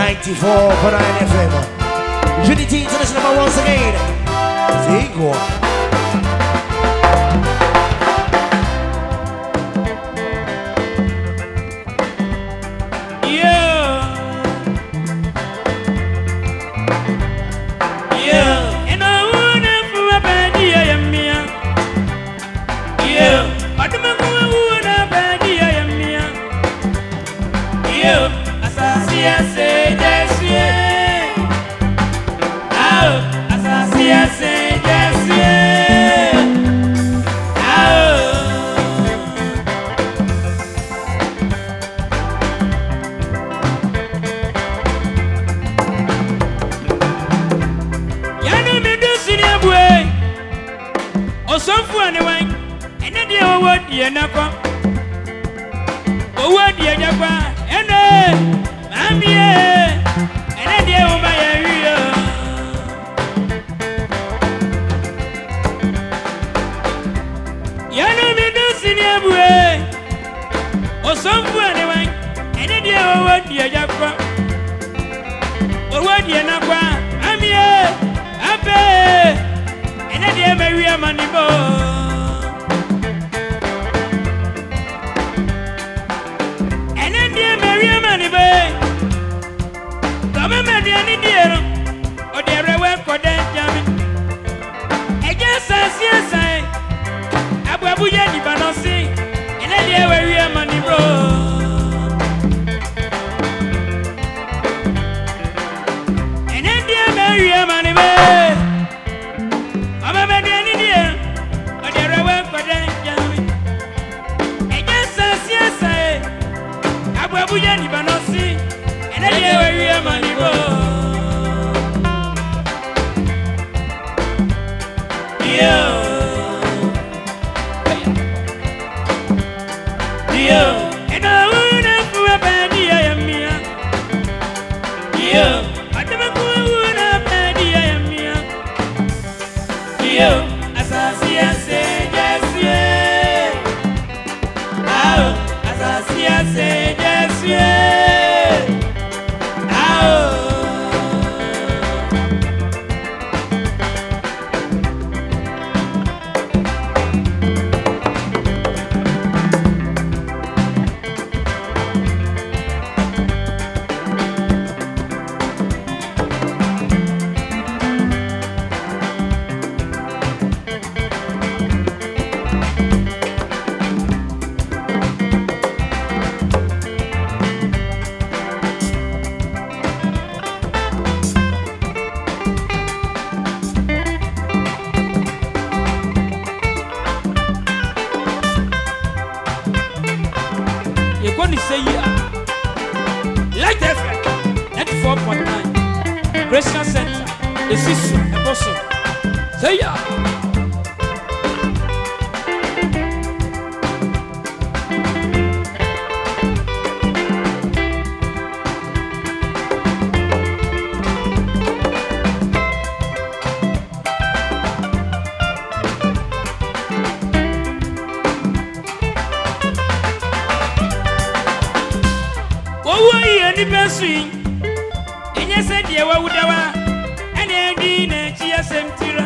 ninety-four point nine F M. Unity International once again. C'est quoi? anyway. And then the word the napa. Oh, what the japa. And then, Mammy, and then the over my area. Yano me do senior way. Or some anyway. And then the over the japa. Oh, what the napa. Mammy, Ape. And then the Maria Manibo. Come and marry any dear, or the railway for that jamming. I guess I see a sign. Abu Yadi Banosi, and then the area money road. And then the area money way. Come and marry any dear, or the railway for that jamming. I guess I see a sign. Abu Yadi Banosi. And then you will hear money go. Yo, yo, and I wouldn't for a bad I am here. Yo, I never would a bad I am here. Yo, as I see, I say, yes, yeah. Oh, as I see, I say, yes, yeah. ninety-four point nine Christian Center, Esisu, Eboso. Say ya. Swing, and you said you would have and ending and she has empty.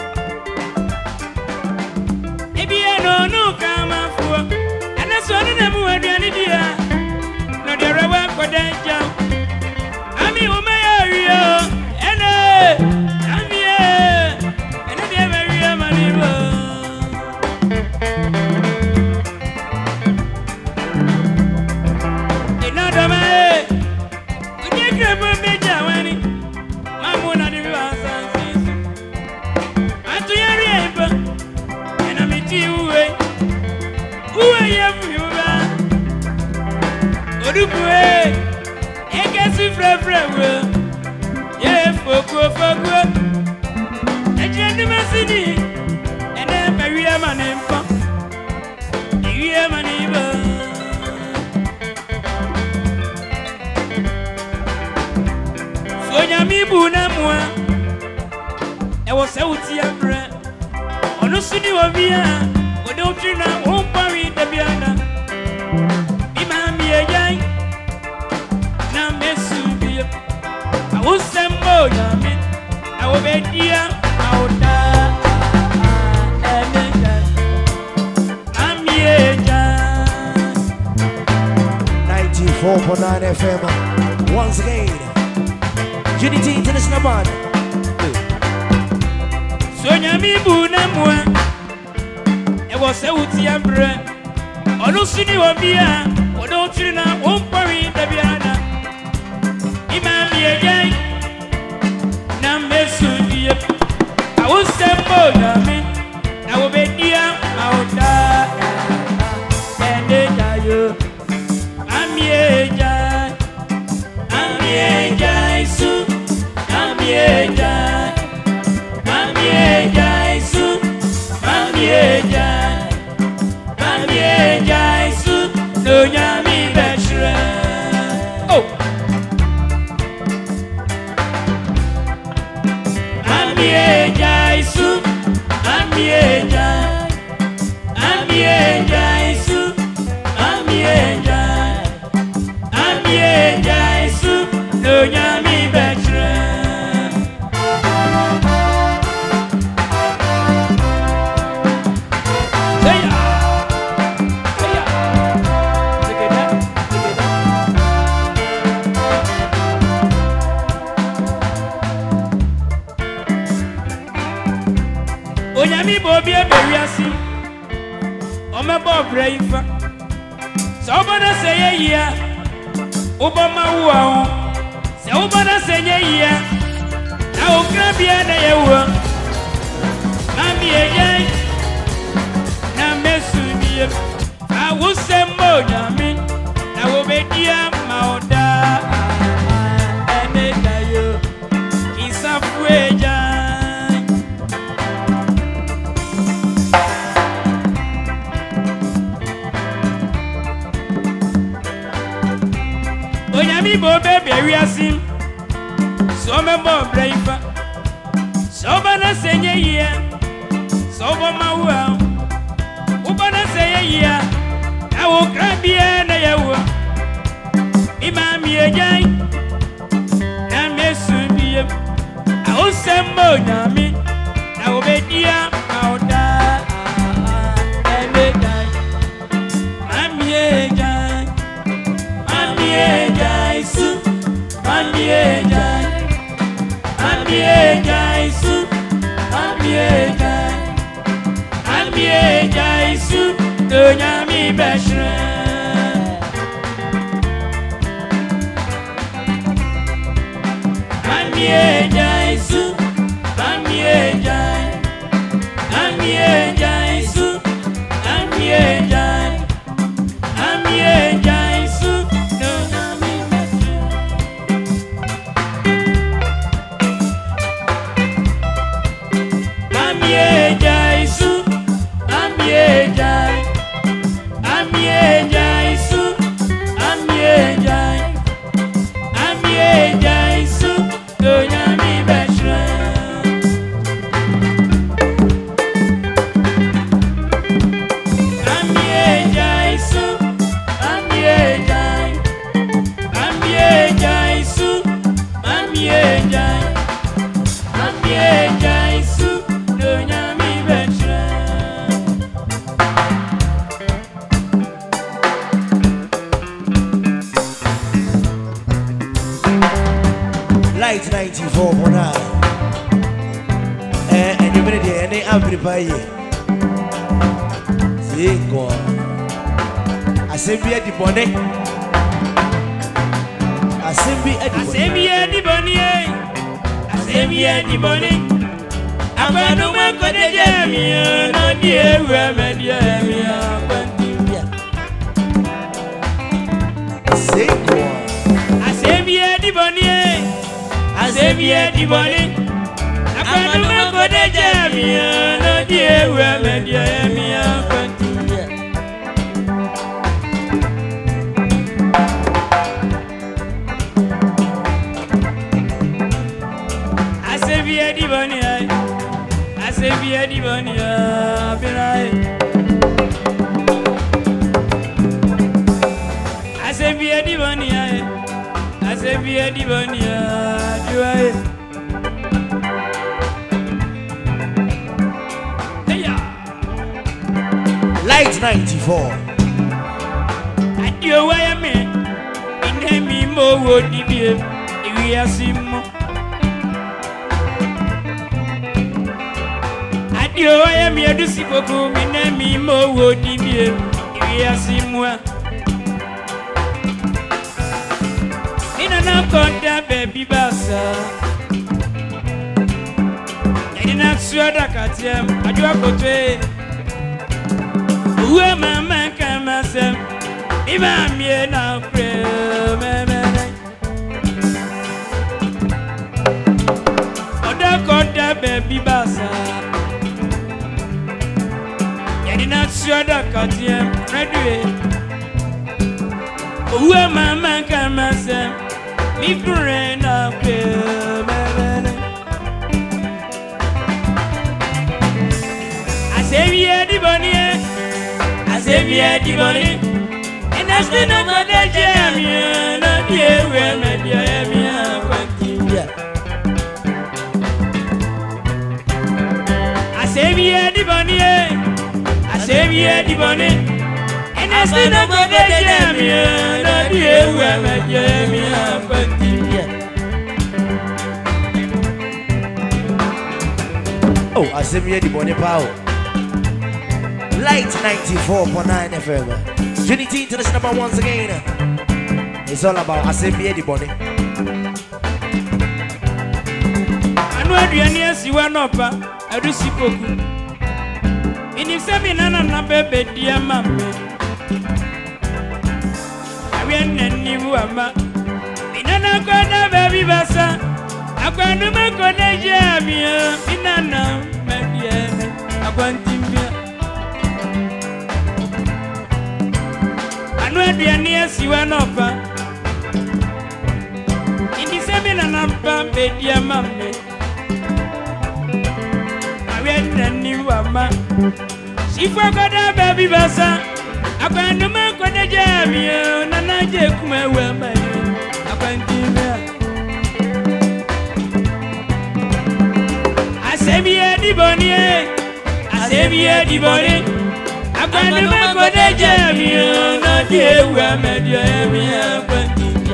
Maybe I don't know, come up for, and that's one of them who had any idea. Not the rubber for that jump. I mean, oh my area, and I'm here, and I never hear my neighbor. Another man. I guess if ever, yeah, for good, for good. I can't do my city, and then Maria Manem, Maria Maniba. So, Yami Bunamwa, I was out here, bread. On the city of Via, but don't you know, won't worry the Biana. I will send more, Yamin. I will be dear. I will die. I'm here, ninety-four point nine F M. Once again, Unity International Band. Sonia mi bunamwa. It was a Utia bread. Or no city of beer. Or no children won't worry the Biana. I will send more, Yamin. I will be dear. I will die. And they die. I'm here, I'm here, soon. I'm here, I'm here, soon. I'm here. nyami betre Seya Seya Sekeda Sekeda Onyami bobi ebewiasi Omebo braifa Sobana seye ya Obama wa Se obana seye ya Na okrabia na yewa Mami eye Na mesunie Awusemo nyami Na obedia maoda Ene dayo Kisafweja Onyami bo baby wiasim so me bo braifa so bana senye yia so bo mawa u bana senye yia awo krabia na yawo imami ejai na mesubie awo sembo nyami na obedia maoda ene dai mami ejai mami ejai su mami ejai mami ejai su mami ejai mami ejai su donyami beshre mami ejai su mami ejai mami ejai su mami ejai mami ejai su donyami beshre mami ejai su mami ejai mami ejai su mami ejai mami ejai su donyami beshre mami ejai su mami ejai mami ejai su mami ejai mami ejai su donyami beshre Light ninety-four point nine. Eh, and you're ready, and they everybody. See, go. I say, be at the bonnet. I say, be at the bonnet. Asemi edi boni e Asemi edi boni Abanu me kode jemi no di ewe me di emi akwanti Say, go. Asemi edi boni e Asemi edi boni Abanu me kode jemi no di ewe me di emi akwanti Asemi edi boni e Asemi edi boni e Abinai Asemi edi boni e Asemi edi boni e Aduai Heya Light ninety-four. Adio wa ya me Inemi mo wo dibie Iwi asimo Adio wa ya me edusi poku Inemi mo wo dibie Iwi asimo Ina na konta baby basa Ina suada katiem Adio akotwe Uwe mama kama sem Ima mie na pre meme Oda konta baby basa Ina suada katiem Redwe Uwe mama kama sem Mi pre na pre meme Asemi edi boni e Asemi edi boni And I still not got that jam, no dear, where my dear, Asebie di boni, asebie di boni. Enesi na kode jemi, na di ewe me jemi akwantibia. Oh, asebie di boni pao. Light ninety-four point nine F M. Trinity International once again. It's all about asebie di boni. Anu aduani asiwa nopa, adusi poku. Ini semi nana na bebe dia mame. Awienne ni buama. Minana kona baby basa. Akwanu me kona jamia. Minana mediene. Akwantimbia. Anu aduani asiwa nopa. Ini semi nana bebe dia mame. Awienne buama. If I got a baby basa, I can't do my good jammy, and I take my well, my I can't give I say, me a debony, I say, me a debony. I can't do my good jammy, and I take well, my jammy, I can't give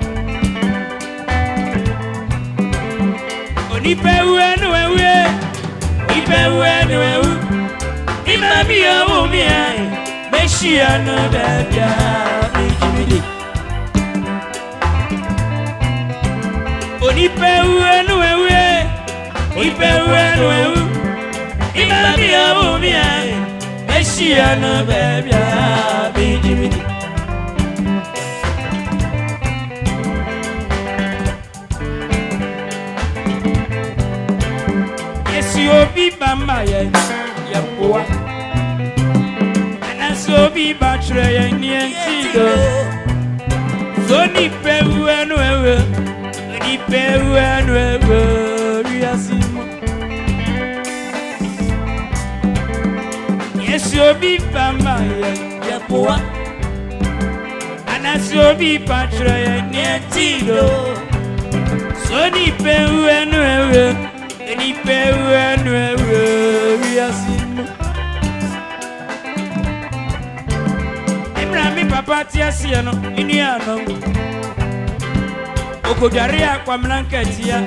you. Only pay when we pay when we Imami omi ai, Meshia no bebia, Mijimidi. Onipe uenu ewe, Onipe uenu ewe. Imami omi ai, Meshia no bebia, Mijimidi. Yesi obi bamba ye, yapoa. So be battery and Yantido. So ni peru and wewe, ni peru and wewe, Riasimo. Yes, you'll be Bama, Yapoa. And I so be battery and Yantido. So ni peru and wewe, ni peru and wewe, Riasimo. Papa Tiasiano, Indiano Okojaria kwa mlanketia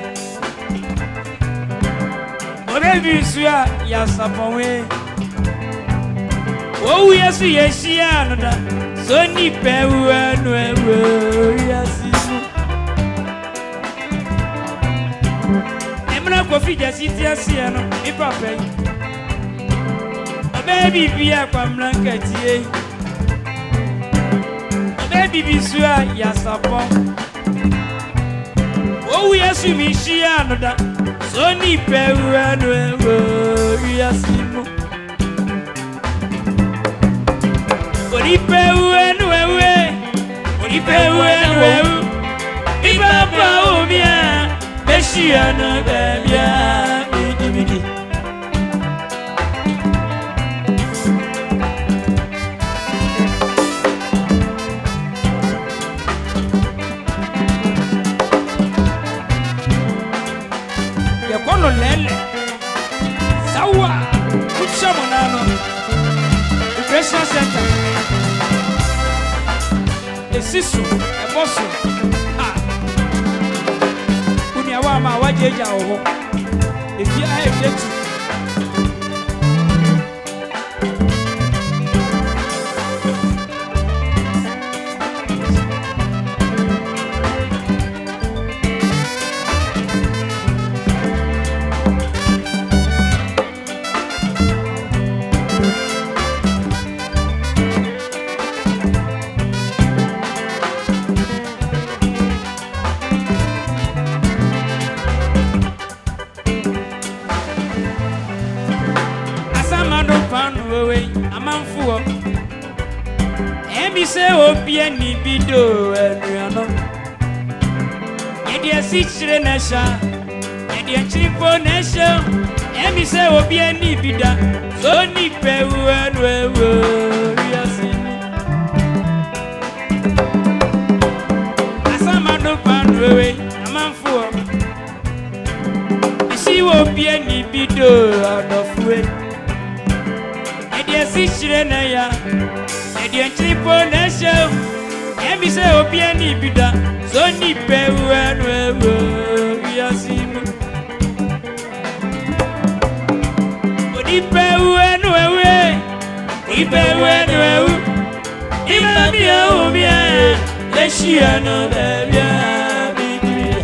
Orevi suya ya saponwe O yesu yeshiano da So ni pewu anu ewe yasimu Emna kofi jasi tiasiano Mi pape Obebi biya kwa mlanketia Baby Sua Yasapon. Oh, yes, you mean she another. So ni peru and Yasimo. Ori peru and Ori peru and Ibaba Obia, Beshiana Babia, Bidi. Kono lele Sawa Kuchamo nano Recreation Center Esisu Ebosu Ha Kunya wama wajeja oho Efi ahe fietu Say Opia ni bido enuano Yedi asichire nesha Yedi achipo nesha Emi say Opia ni bida So ni pewu enu ewu Riasini Asama no panu wewe Amanfuo Isi Opia ni bido Adofwe Sichenaya, and the Antipo Nation, and be so piani bida, so ni peru and we are seeing. But if peru and we, if peru and we, if I'm your bien, let she another bien.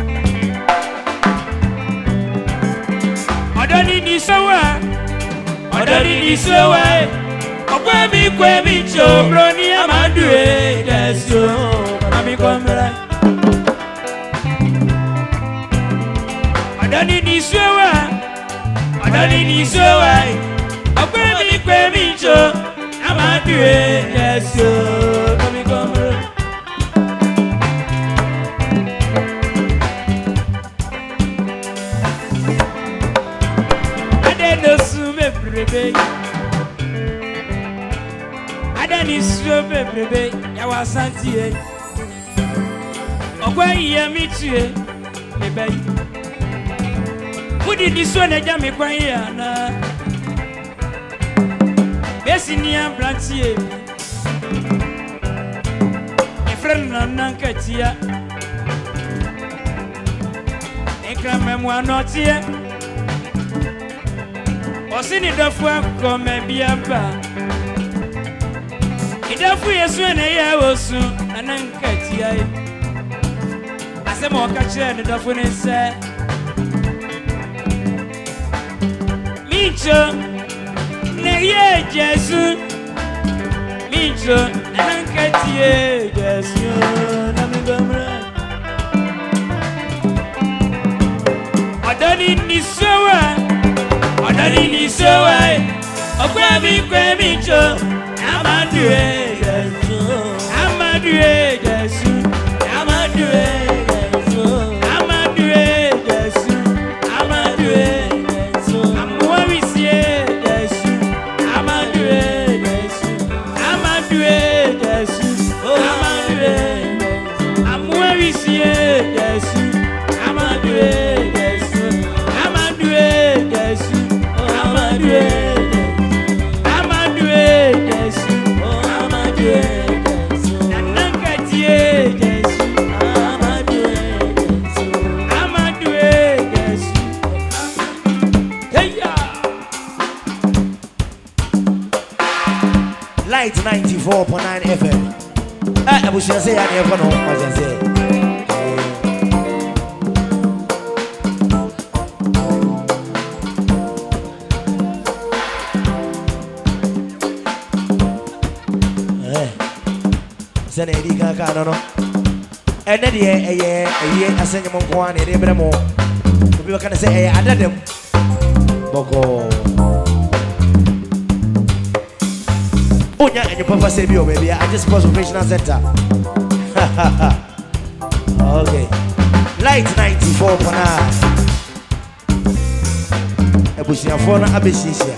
I don't need this hour. Odari nisowe okwemi kwemi chobro ni amadue desio ami komra Odari nisowe Odari nisowe okwemi kwemi cho amadue desio ami komra Adani so bebe ya wasantie Ogwa ye mitie me bai Mudi di so na ja me kwan ya na Besi ni ambrantie E friend na nankatia Ekra memo anotie Osini dafua kome biaba Idafu yesu ene ya wosu Anankatia Asema wakache ni dafu nise Micho Ne ye jesu Micho Anankatia jesu Namigamra Adani nisowa Adani nisowa Okwemi kwemi cho Amadue Jesu Amadue Jesu Amadue Jesu Amadue Jesu Amadue Jesu Amuawisie Jesu Amadue Jesu Amadue Jesu Amadue Amuawisie Jesu Amadue Jesu Amadue Jesu Amadue Light ninety-four point nine F M. Eh, I was just saying, I never know what I say. Eh, send a diga cano. And then, yeah, yeah, yeah, I send you one, and every more. People can say, hey, I did them. Boko. Unya and your papa say, "Yo, baby, I just post professional center." Okay, Light ninety-four point nine. Ebusia phone abesisia.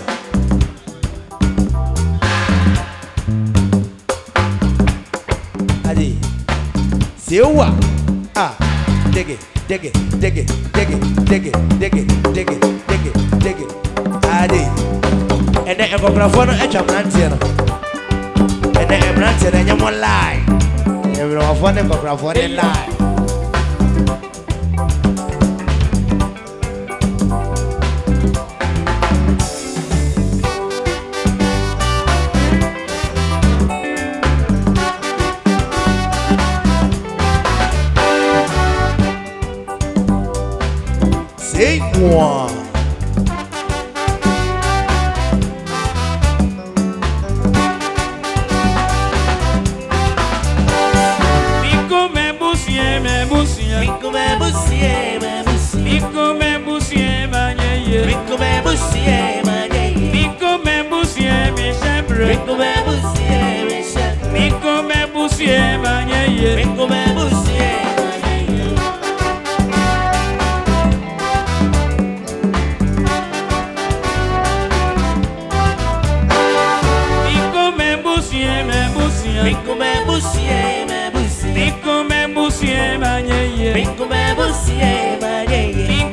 Adi, sewa. Ah, dig it, dig it, dig it, dig it, dig it, dig it, dig it, dig it, dig it. Adi, and then I'm gonna phone a champion. And then I'm not saying I'm one lie. Everyone for them, but for them lie. Say one.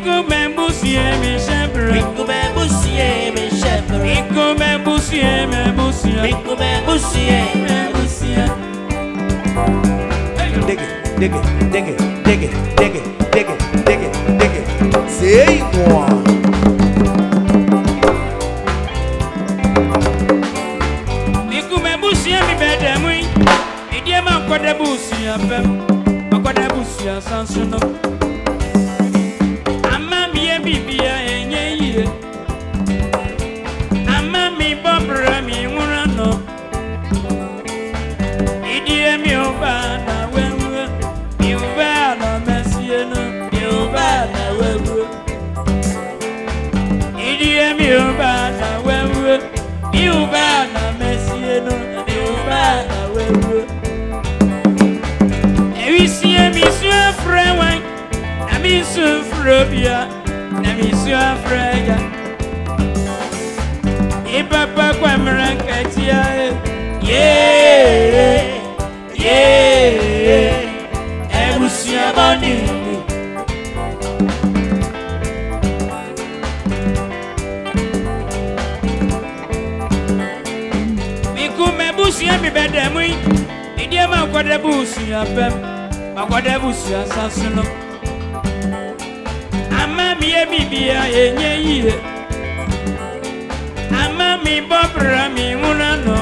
Come busia. Mikume busia. Busia. Dig it, dig it, dig it, dig it, dig it, dig it, dig it, dig it. Say one. Mikume busia mi bedemui. Idie ma kwada busia pem. Makwada busia sansuno. Ama mi e bibia enye yie. Ama mi bobra mi ngurano. Idie mi oba na wewe. Mi oba na mesieno. Mi oba na wewe. Idie mi oba na wewe. Mi oba na mesieno. Mi oba na wewe. Ewi sie mi sua frewa. Na mi su frobia. Na mi sua freya. E papa kwa mrankatia. Yeah. Yeah. Ebusia boni. Mikume busia mi bedemui. Idie ma kwada busia pem. Makwada busia sansuno. Ama mi e bibia enye yie. Ama mi bobra mi munano.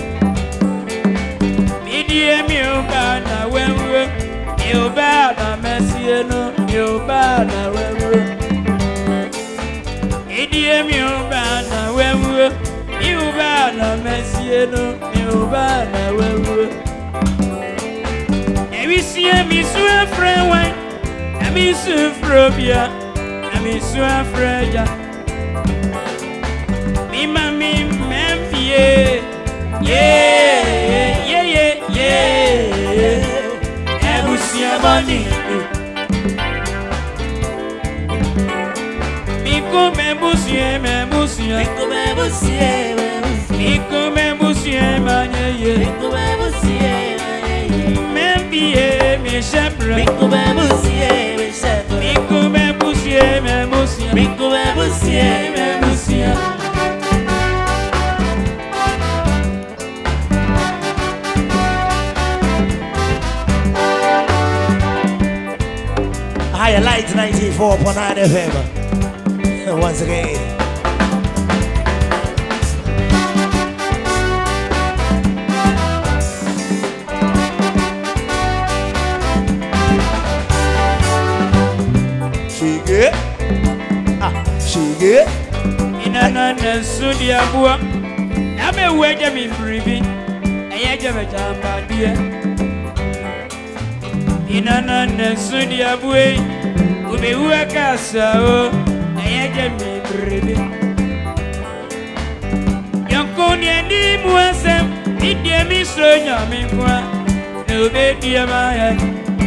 Idie mi oba na wewe. Mi oba na mesieno. Mi oba na wewe. Idie mi oba na wewe. Mi oba na mesieno. Mi oba na wewe. Ewi sie mi sua frewa. Na mi su frobia. Na mi sua freya. Mi mami mempie. Yeah, yeah, yeah, yeah. Ebusia boni. Mikume busia, me busia. Mikume busia. Mikume busia manye ye. Mikume busia. Mempie me shepra. Mikume busia, me shepra. Mikume busia, me busia. Mikume busia, me busia. Higher Light ninety-four point nine F M. Once again. She good? Ah, she good? Inana na sudi abua. Na me weje mi bribi. Eye je be jamba die. Inana na sudi abue. Ube uwa kasa o. Eye je mi bribi. Yankoni eni muasem. Idie mi so nyami kwa. Ube die maya.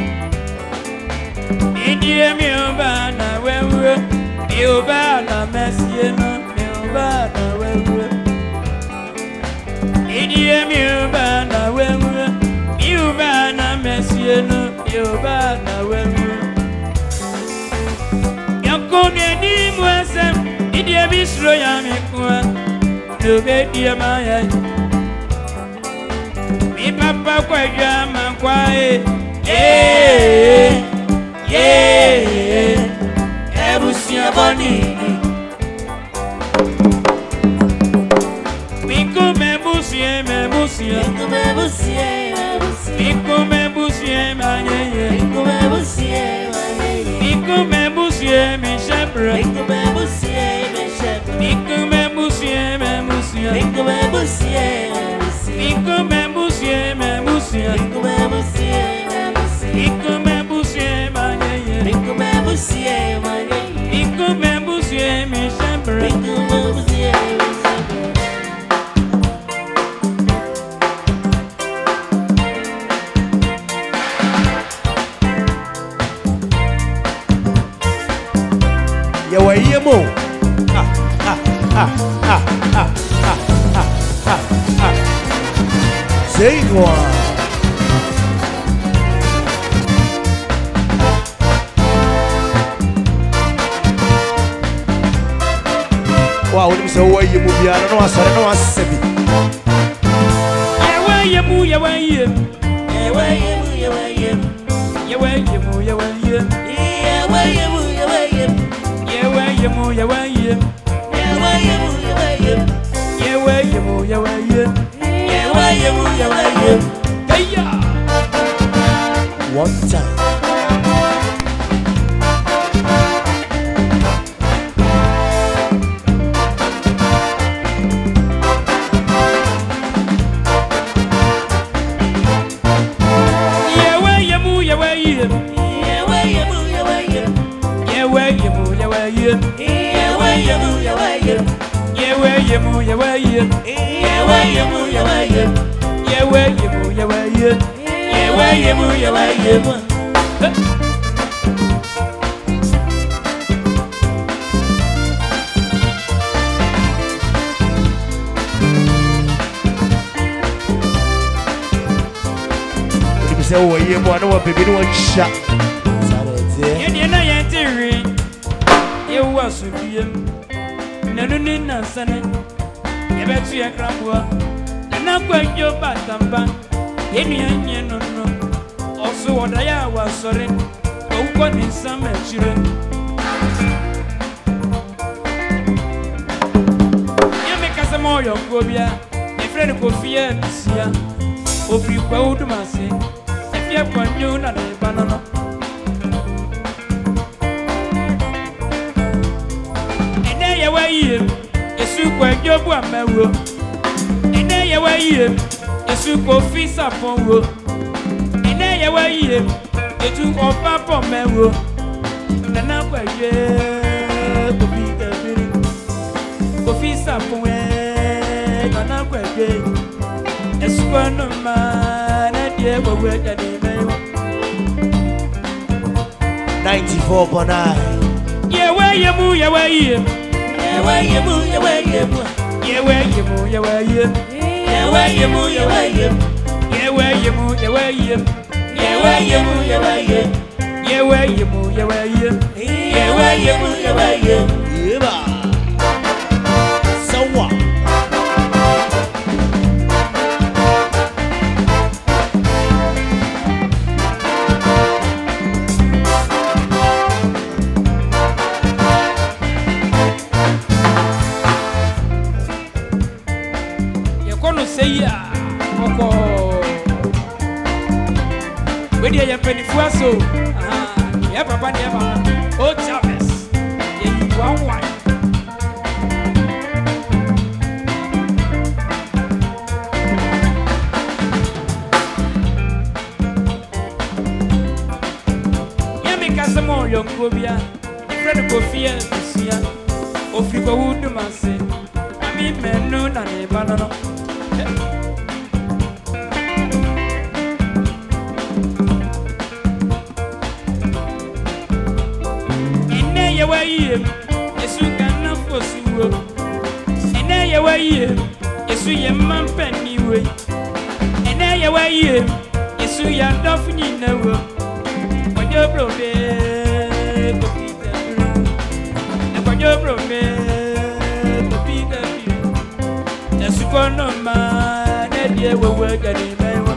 Idie mi oba na wewe. Mi oba na mesieno. Mi oba na wewe. Idie mi oba na wewe. Mi oba na mesieno. Mi oba na wewe. Yankoni eni muasem. Idie mi so nyami kwa. Ube die maya. Mi papa kwa jama kwa e. Yeah. Yeah, Ebusia boni. Mikume busia, me busia. Mikume busia, me busia. Mikume busia, manye ye. Mikume busia, manye ye. Mikume busia, me shepra. Mikume busia, me shepra. Mikume busia, me busia. Mikume busia, me busia. Mikume busia, me busia. Mikume busia, me busia. Mikume busia, manye ye. Mikume busia, manye ye. Mikume busia, me shepra. Mikume busia, me shepra. Yeah, where you move? Ah, ah, ah, ah, ah, ah, ah, ah, ah. Say one. Wow, let me say, why you move? I don't know. I said, no, I said it. Yeah, where you move? Yeah, where you? Yeah, where you move? Yeah, where you? Yeah, where you move? Yeah, where you? Yeah, where you move? Yeah, where you? Yeah, where you move? Yeah, where you? Yeah, where you move? Yeah, where you? Yeah, where you move? Yeah, where you? Yeah, where you move? Yeah, where you? Hey, yeah. One time. Yeah, where you move, yeah, where you? Yeah, where you move, yeah, where you? Yeah, where you move, yeah, where you? Yeah, where you move, yeah, where you? Let me say, oh, yeah, boy, I know what baby do want shot. Yeah, you know you're tearing. You was with him. Nanuni na sane yebetu ye krabua na gwajo batamba yenu anye no no oso odaya wa sore owko ni sama chire yeme kasemo yo gobia e friend ko fie sia ofri kwa udumase e fie kwanyo na ne banono Yesu kwa jobu amewo ene ye wa yie Yesu ko fisa fonwo ene ye wa yie etu ko papo mewo nana kwa je ko bi kabiri ko fisa fonwe nana kwa je Yesu kwa no ma na die wo we jade mewo ninety-four point nine. Ye wa ye mu ye wa yie Yeah, where you move, yeah, where you move, yeah, where you move, yeah, where you, yeah, where you move, yeah, where you, yeah, where you move, yeah, where you, yeah, where you move, yeah, where you, yeah, where you move, yeah, where you, yeah, where you move, yeah, where you, yeah, so what? When you are penny for so, ah, yeah, Papa, yeah, oh, Chavez, yeah, you one white. Yeah, make us some more young Gobia, friend of Gofia, Lucia, of you go to Massey. I mean, men, no, not a banana. Yesu kana fosuwo ene ye waye Yesu ye mampani we ene ye waye Yesu ya dofni na wo ojo brobe kopita e ojo brobe kopita Yesu kono ma na die wo wo gani mewo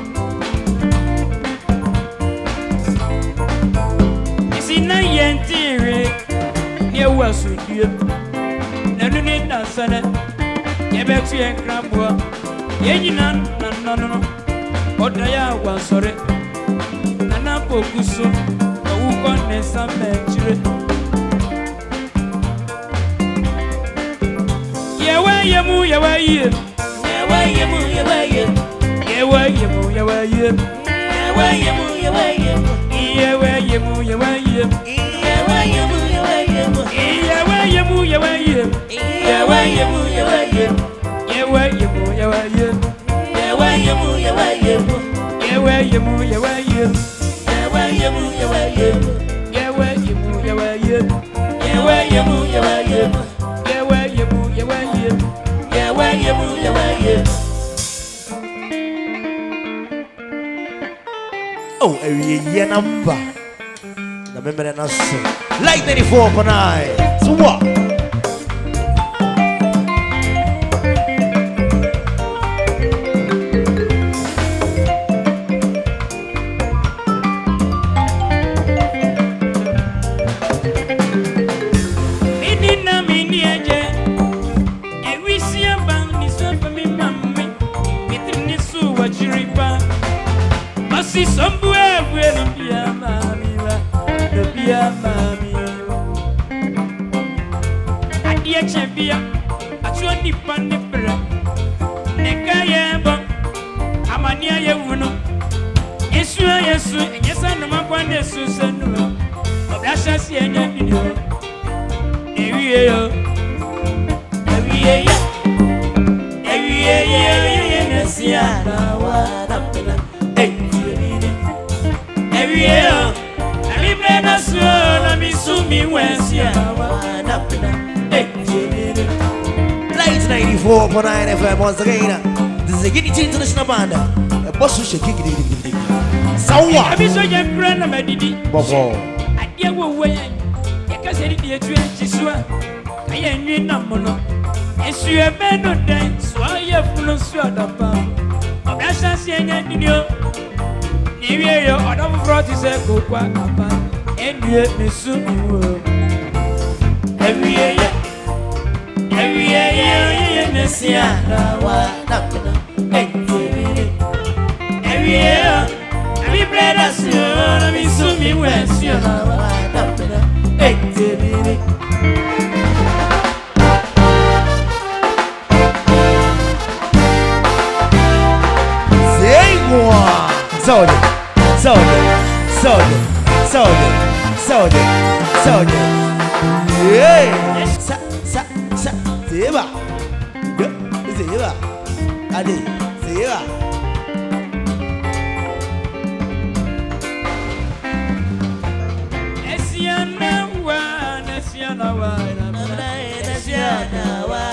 isi na yentire was with you. Nanuni Nasana, Yabexi and Crabwa, Yajinan, no, no, no, Odaya was sorry. Nana Pokuso, a woman and some children. Yeah, where you move, yeah, where you, yeah, where you move, yeah, where you, yeah, where you move, yeah, where you, yeah, where you move, yeah, where you, yeah, where you move, yeah, where you, yeah, where you move. Yeah, where you move, yeah, where you, yeah, where you move, yeah, where you, yeah, where you move, yeah, where you, yeah, where you move, yeah, where you, yeah, where you move, yeah, where you, yeah, where you move, yeah, where you, yeah, where you move, yeah, where you, yeah, where you move, yeah, where you, yeah, where you move, yeah, where you, yeah, where you move, yeah, where you. Oh, a year number. Remember that, like ninety-four point nine. So what? Esia bang ni so for me mammy. Mitri su wa chiripa. Masi sombu ewe no bia mami wa. No bia mami. Adia chebia. Atuwa nipa nipra. Neka yebo. Amania yevuno. Yesu Yesu. Yesa no makwane Yesu senu. Oblasha si enya video. Ewiye yo. Ewiye ya. Ewiye ya. Nesia na wa napela. Ewiye yo. Ami brena suo na misumi wensia wa napela. Light ninety-four point nine F M once again. This is a Guinea International Band. A boss who should kick it. Sawa. Abi so je kra na madidi. Bobo. Ade wo wo yan. Ya ka se di etu entisua. Ka ya nwi na mono. Esu e be no dan. So ya funo su adapa. Oba chance enya dinio. Ni wie yo odo fro ti se kokwa apa. Enue mesu iwo. Every year. Every year, Nesia, wa napena. Every year, every bread as you, I mean, so me west, you know, napena. Say one. Soldier, soldier, soldier, soldier, soldier, soldier. Yeah. Sa, sa, sa. Zeba. Zeba. Adi. Zeba. Esiana wa, Esiana wa, Esiana wa.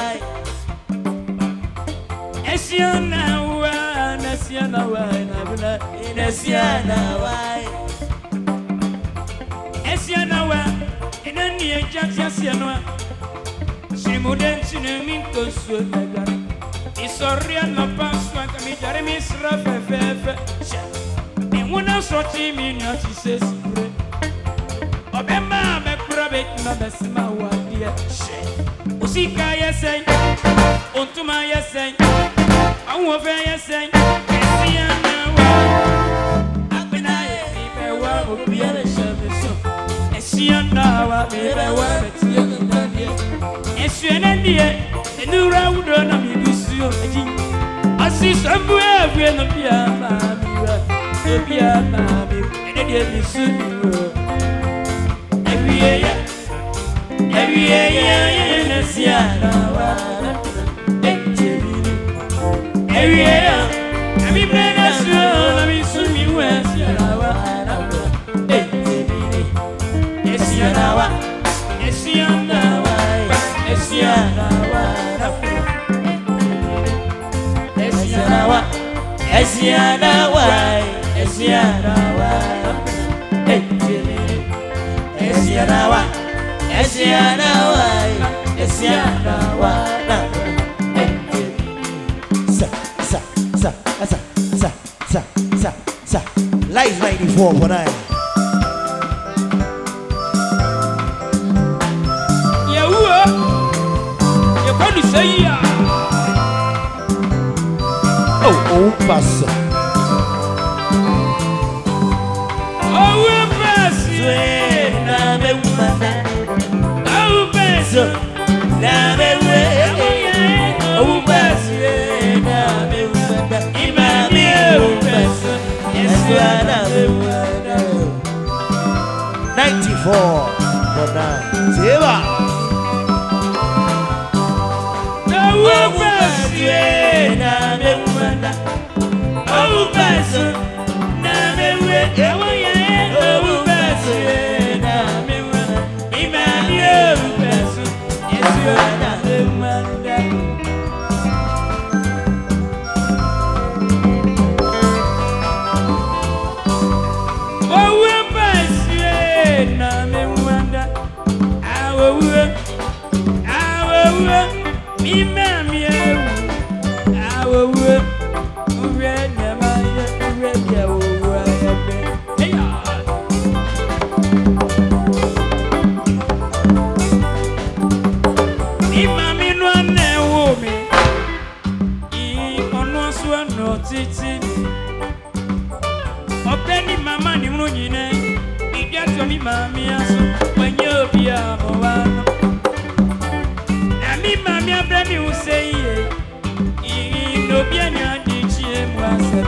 Esiana wa, Esiana wa, Esiana wa. Esiana wa, inani ejati Esiana wa. Simuden sinumi koso nagara. Isoria no paswa kami jare mi sra fe fe fe. Mi wona soti mi no ti se sure. Obema me kura bet na besma wadia. Usika yesen. Ontuma yesen. Awu fe yesen. Esiana wa. Abena e mi be wa obi e shabeso. Esiana wa mi be wa betie ndadie. Esuenendie enura wudo na mi bisuo aji asi sambu ewe no bia mami wa no bia mami enedie bisuo ewiye ya ewiye ya nesia na wa ejebiri ewiye ya ami brena suo na mi sumi wesia na wa ejebiri nesia na wa nesia na wa Esiana wa, Esiana wa, Esiana wa, Esiana wa, Esiana wa, Esiana wa, Esiana wa. Sa, sa, sa, sa, sa, sa, sa, sa. Live ninety-four point nine. Oh, oh, pass. Oh, pass. Na me umanda. Oh, pass. Na me umanda. Oh, pass. Na me umanda. Imami oh, pass. Yes, na me umanda. ninety-four point nine. Zeba. Oh, pass. Na me umanda. Oh, pass. Na me umanda. Oh, pass. Na me umanda. Imami oh, pass. Yes, na me umanda. so no titi Openi mama ni mnyine Idia to mi mami aso Wenyo bia mowano Na mi mami abrami useye Ino bia nya di chie mwase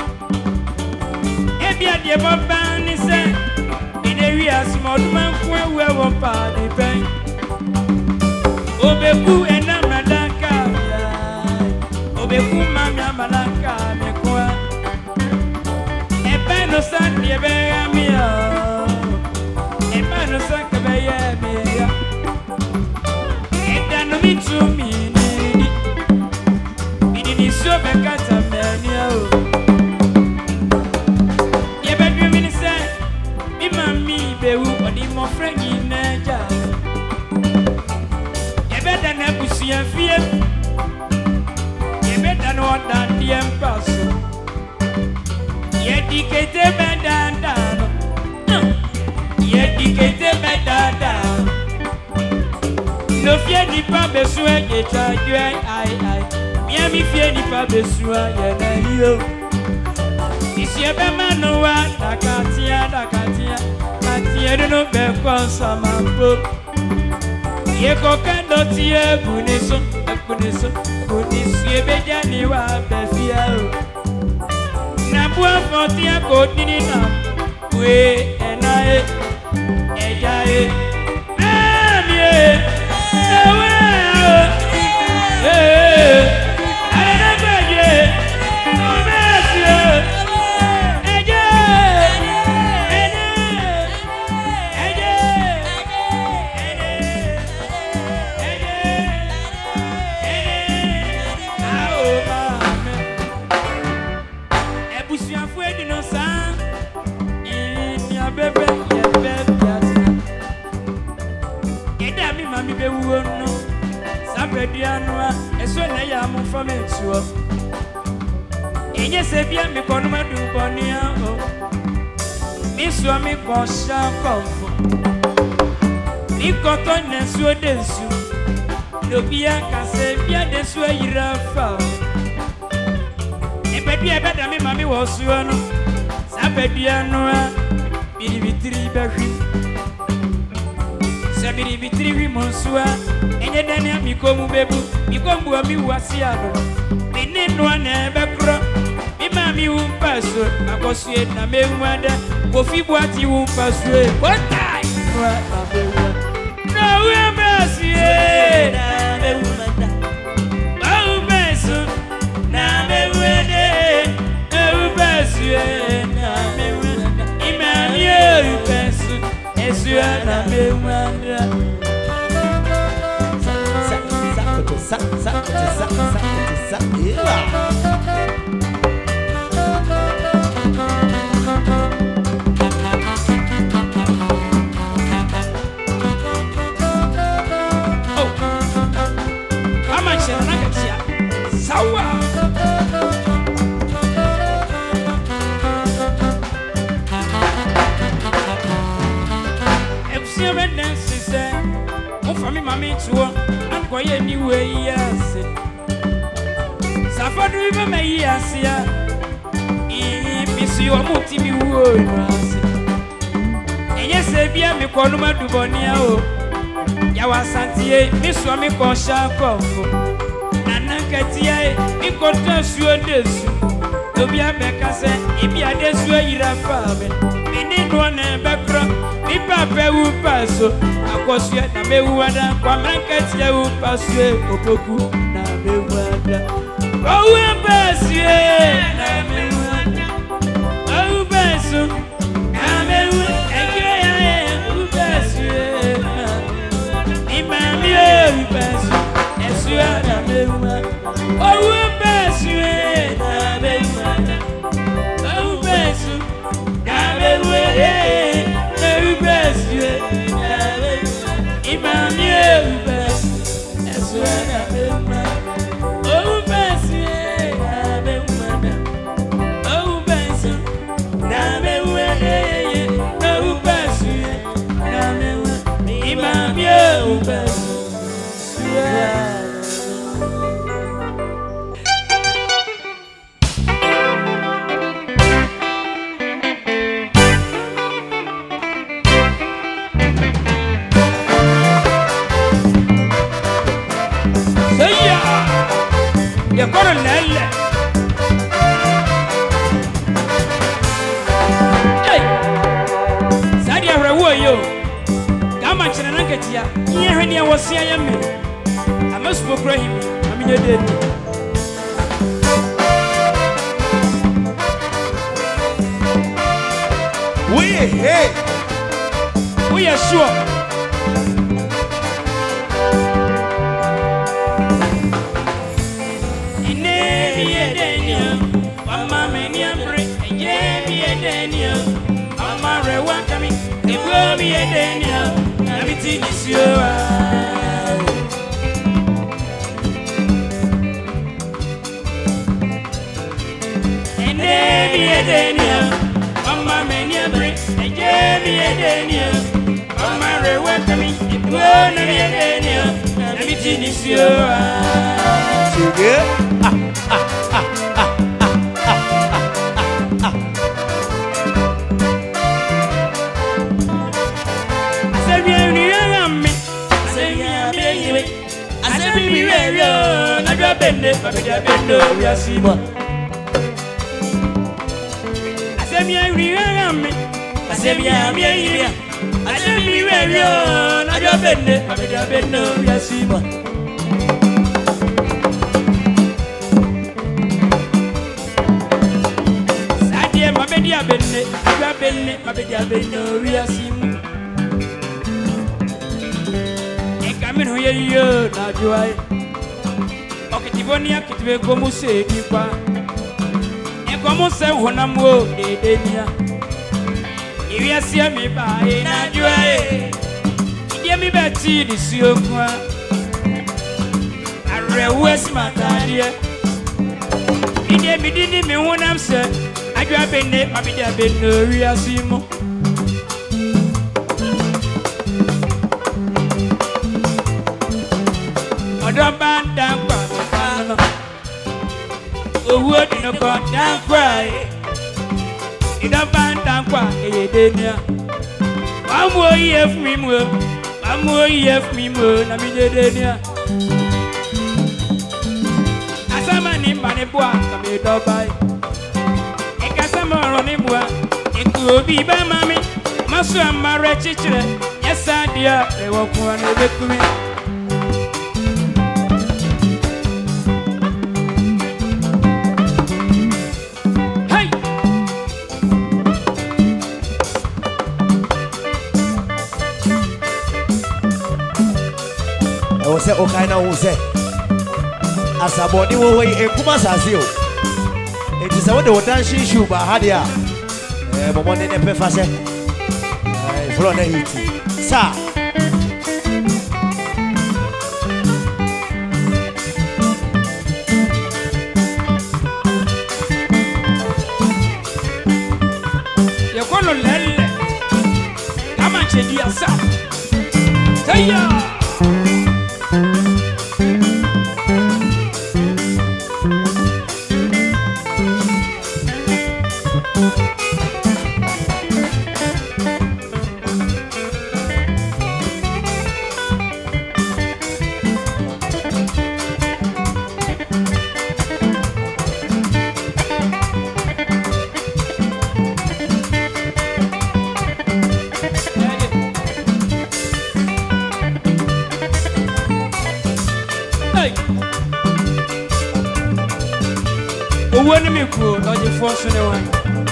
Ebia die boba ni se Ine wi asmo duma nkwe we wo pa ni ben Obeku ena madaka Obeku mami amalaka mekwa Ebe no san ye be mi ya Ebe no san ke be ye mi ya Eda no mi tu mi ni Ini ni so be kata me ni o Ye be dwi mi ni se mi mami be wu oni mo frangi na ja Ye be da na busia fie Ye be da no da diem paso Yedikete bedandano Yedikete bedandano No fie ni pa besua yeta yue ai ai Mia mi fie ni pa besua yena yo Isi ebe manuwa dakatia dakatia Katia no be konsa mambo Ye kokendo tie buniso buniso Buniso ebe jani wa befia Na bua fontia kodini na we enae ejae amie ewe eh ala gbeje obesie eje ene eje ene eje ene ao mame Ebusia fue di no sa ini abebe ye bebe atina Eda mi mami be wuo no sabedua no a eso na ya mo fa me tuo Enye se bia mi kono madu bonia o Mi so mi ko sha konfo Mi koto na so desu Do bia ka se bia desu ayira fa Ebedi ebeda mi mami wo suo no sabedua no a biri bitiri behwi Sabiri bitiri wi monsua enye dani mi komu bebu mi kombu mi wasi ado Mini no na ebekro mi mami wu paso akosue na menwada kofi buati wu paso e botai wa abewa no we mesie na menwada au beso na menwede au beso na menwada imani au beso esu na menwada Sa sa sa sa sa sa Sawa Ebusia be dance se mo fa mi mami tuo ankoye ni we yase Safadu be me yase ya I bisi o muti mi wo yase Enye se bia mi konu maduboni a o Ya wasantie mi so mi ko sha kofo Katia mi konta suo desu Obi abeka se ibi adesu ayira fabe Mini no na bekro mi papa wu paso Akosu na mewu ada kwa mrankatia wu paso opoku na mewu ada Owu paso na mewu ada Owu paso na mewu ekire ya wu paso Imami wu paso esu na mewu ada Oh, besu na bewana. Oh, besu na bewana. Oh, besu na bewana. Imani besu, esu na bewana. ya koro lele hey sadi ahra wo yo kama chira nanketia ye hwani awosia ya me amaspo krahim aminye de we hey we are sure me a Daniel, everything is yours. And me a Daniel, Mama Mania Brick, and me a Daniel, Mama welcome me, it won't be a Daniel, everything is yours. You good? Bende, babeda bendo, yasima. Asemia uriame, asemia miya, asemia uriame, najua bende, babeda bendo, yasima. Sadie mabedia bende, najua bende, babeda bendo, yasima. Ekamin huye yo, najua. Okitibonia kitwe gomu se dipa e gomu se honamo de denia iwiasia mi ba e na jua e ide mi beti di siokwa arewes matadia ide mi dini mi honam se ajua benne mabidia benno wiasimo odobanda kwa oh, what in a car, don't cry. You don't find down quite a denia. One more year for me, one more year for me, I mean, the denia. As a man in Manipua, come here, don't buy. A Casamor on him, it could be by mammy, Master and Mara Chichre. Yes, I dear, they walk one with me. Say Okaina who say as a body will wait a Kumasazio. It is a one of dancing shoe by Hadia. But one in a pefase. I follow the heat. Sir. You're going to let come and change yourself. Say ya. When me cool, or the force in the one.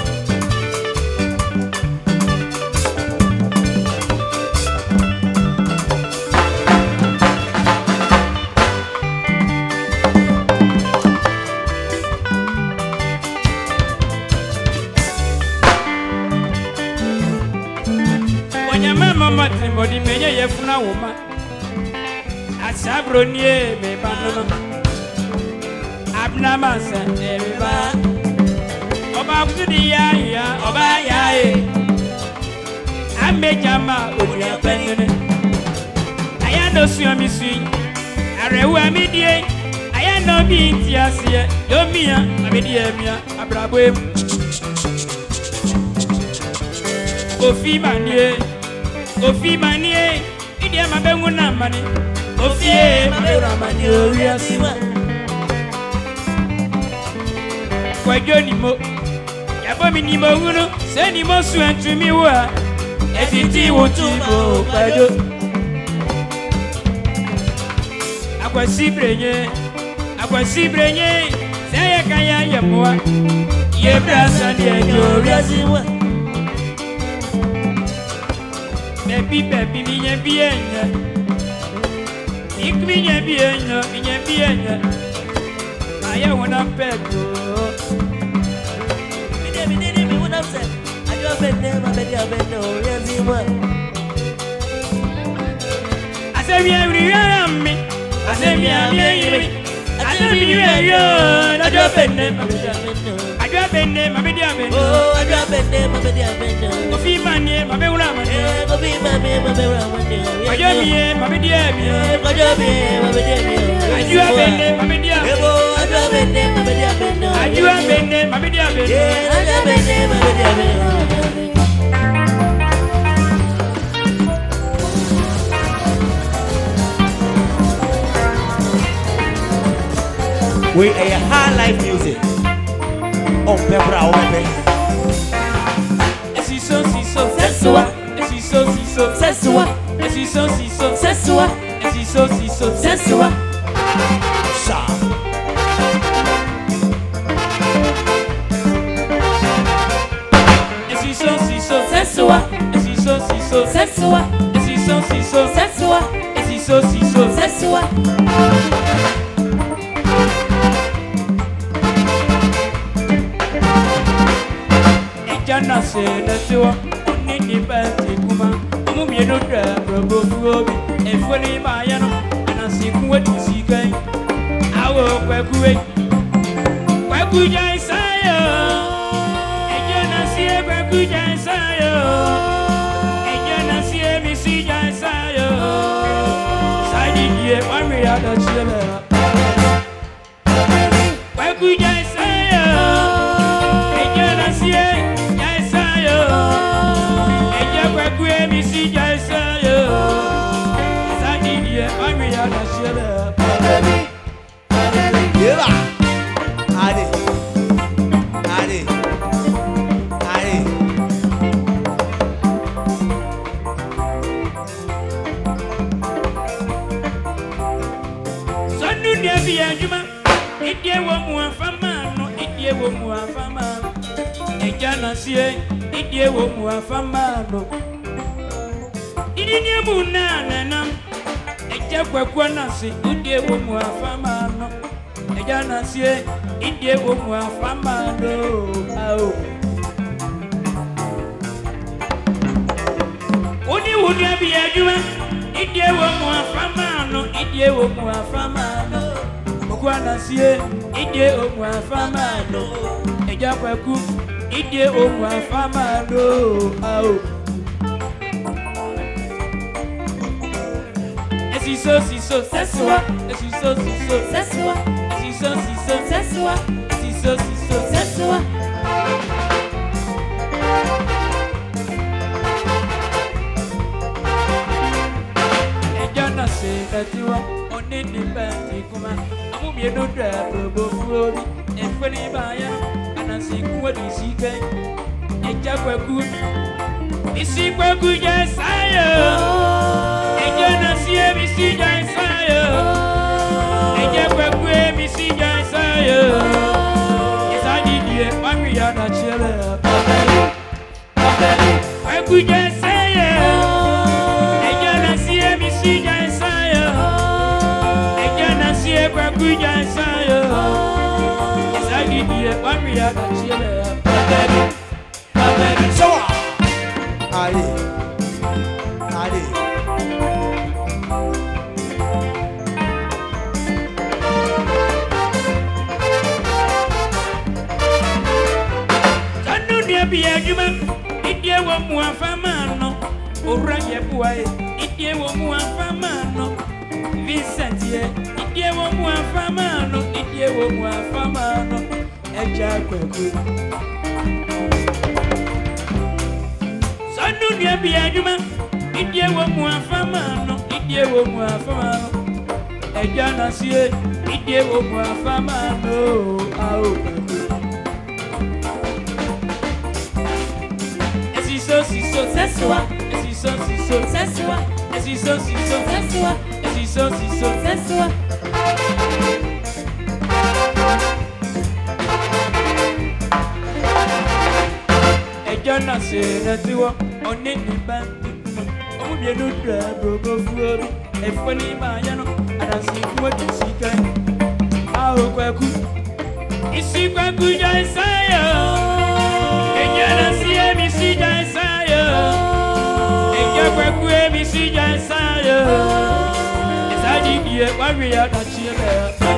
When your mamma, body may have no woman. At Sabronie, me banana. Abnamasa, everybody. Oba kudia ya, oba ya e. Ambe jama odia penene. Aya no suya misui. Arewa midie. Aya no bi ntiasie. Yo mia, abedie mia, abrabo em. Ofi manie. Ofi manie. Idia mabengu na mani. Ofi e mabera manie oriasima. Johnny Mo. Yabomini Moguno, send him also and to me. As it is, what you go, Pado. Aqua Sibrenye, Aqua Sibrenye, say a Kaya Yamoa. Ye brasa de Gloria. Baby, baby, minha bienha. Ik minha bienha, minha bienha. I wanna pet you. Me did me what I'm saying. I do a bed name, I bet you a bed no. Yes, you want. I say, me, I'm me. I say, me, I'm me. I say, me, I'm I do a bed name, I bet you a bed no. I do a bed name, I bet you a bed no. Oh, I do a bed name, I bet you a bed no. Go be my name, I bet you a bed no. Go be my name, I bet you a bed no. I do a name, I bet you a bed no. Go do a name, I bet you a bed no. I do a bed name, I bet you a bed no. I do a bed name, I bet you a bed no. I do a bed name, I bet you a bed no. I do a bed name, I bet you a bed no. We are high life music on Pepra Weapon. Si so si so Sesua, si so si so Sesua, si so si so Sesua, si so si so Sesua. Sa. Si so si so Sesua, si so si so Sesua, si so si so Sesua, si so si so Sesua. Jana se na tiwa ni ni pati kuma mu mi no dra robo fuobi e foni ma ya no ana si ku wadi si kai awo kwakuwe kwaku jai sayo e jana si e kwaku jai sayo e jana si e mi si jai sayo sadi die wa mi ya da chile kwaku jai sayo e jana si e Yeah, Adi, Adi, Adi. Sonu dia biya juma, idie wo mu afama no, idie wo mu afama. Eja na sie, idie wo mu afama no. Idi ni mu na nanam. Eja kwakwa na se, idie wo mu afama no. Eja na sie, idie wo mu afama no. Ao. Oni wo dia biya juma, idie wo mu afama no, idie wo mu afama no. Okwana sie, idie wo mu afama no. Eja kwaku, idie wo mu afama no. Ao. Si so si so Sesua, si so si so Sesua, si so si so Sesua, si so si so Sesua. Ejana se katiwa oni ni pati kuma amu mi no dra robo fuobi e foni ba ya ana si ku wadi si kai eja kwaku isi kwaku ja sayo ejana si e mi si ja sayo eja kwaku e mi si ja sayo isa di die wa mi ya na chele kwaku ja sayo ejana si e mi si ja sayo ejana si e kwaku ja sayo isa di die wa mi ya na chele So, Adi, Adi. Sanu dia biya juma, idie wo mu afama no. Ora ye buae, idie wo mu afama no. Vincent ye, idie wo mu afama no, idie wo mu afama no. Eja kwaku. Sanu dia biya juma, idie wo mu afama no, idie wo mu afama no. Eja na sie, idie wo mu afama no. Ao kwaku. siso sesua siso siso sesua siso siso sesua siso siso sesua Ejana se na tiwa oni ni ban omu bi enu dra brobo fuori efoni ma ya no adansi kuwa kisika aho kwaku isi kwaku ja isayo Ejana si emi si ja isayo Eja kwaku emi si ja isayo Isadi die kwaku ya da chiele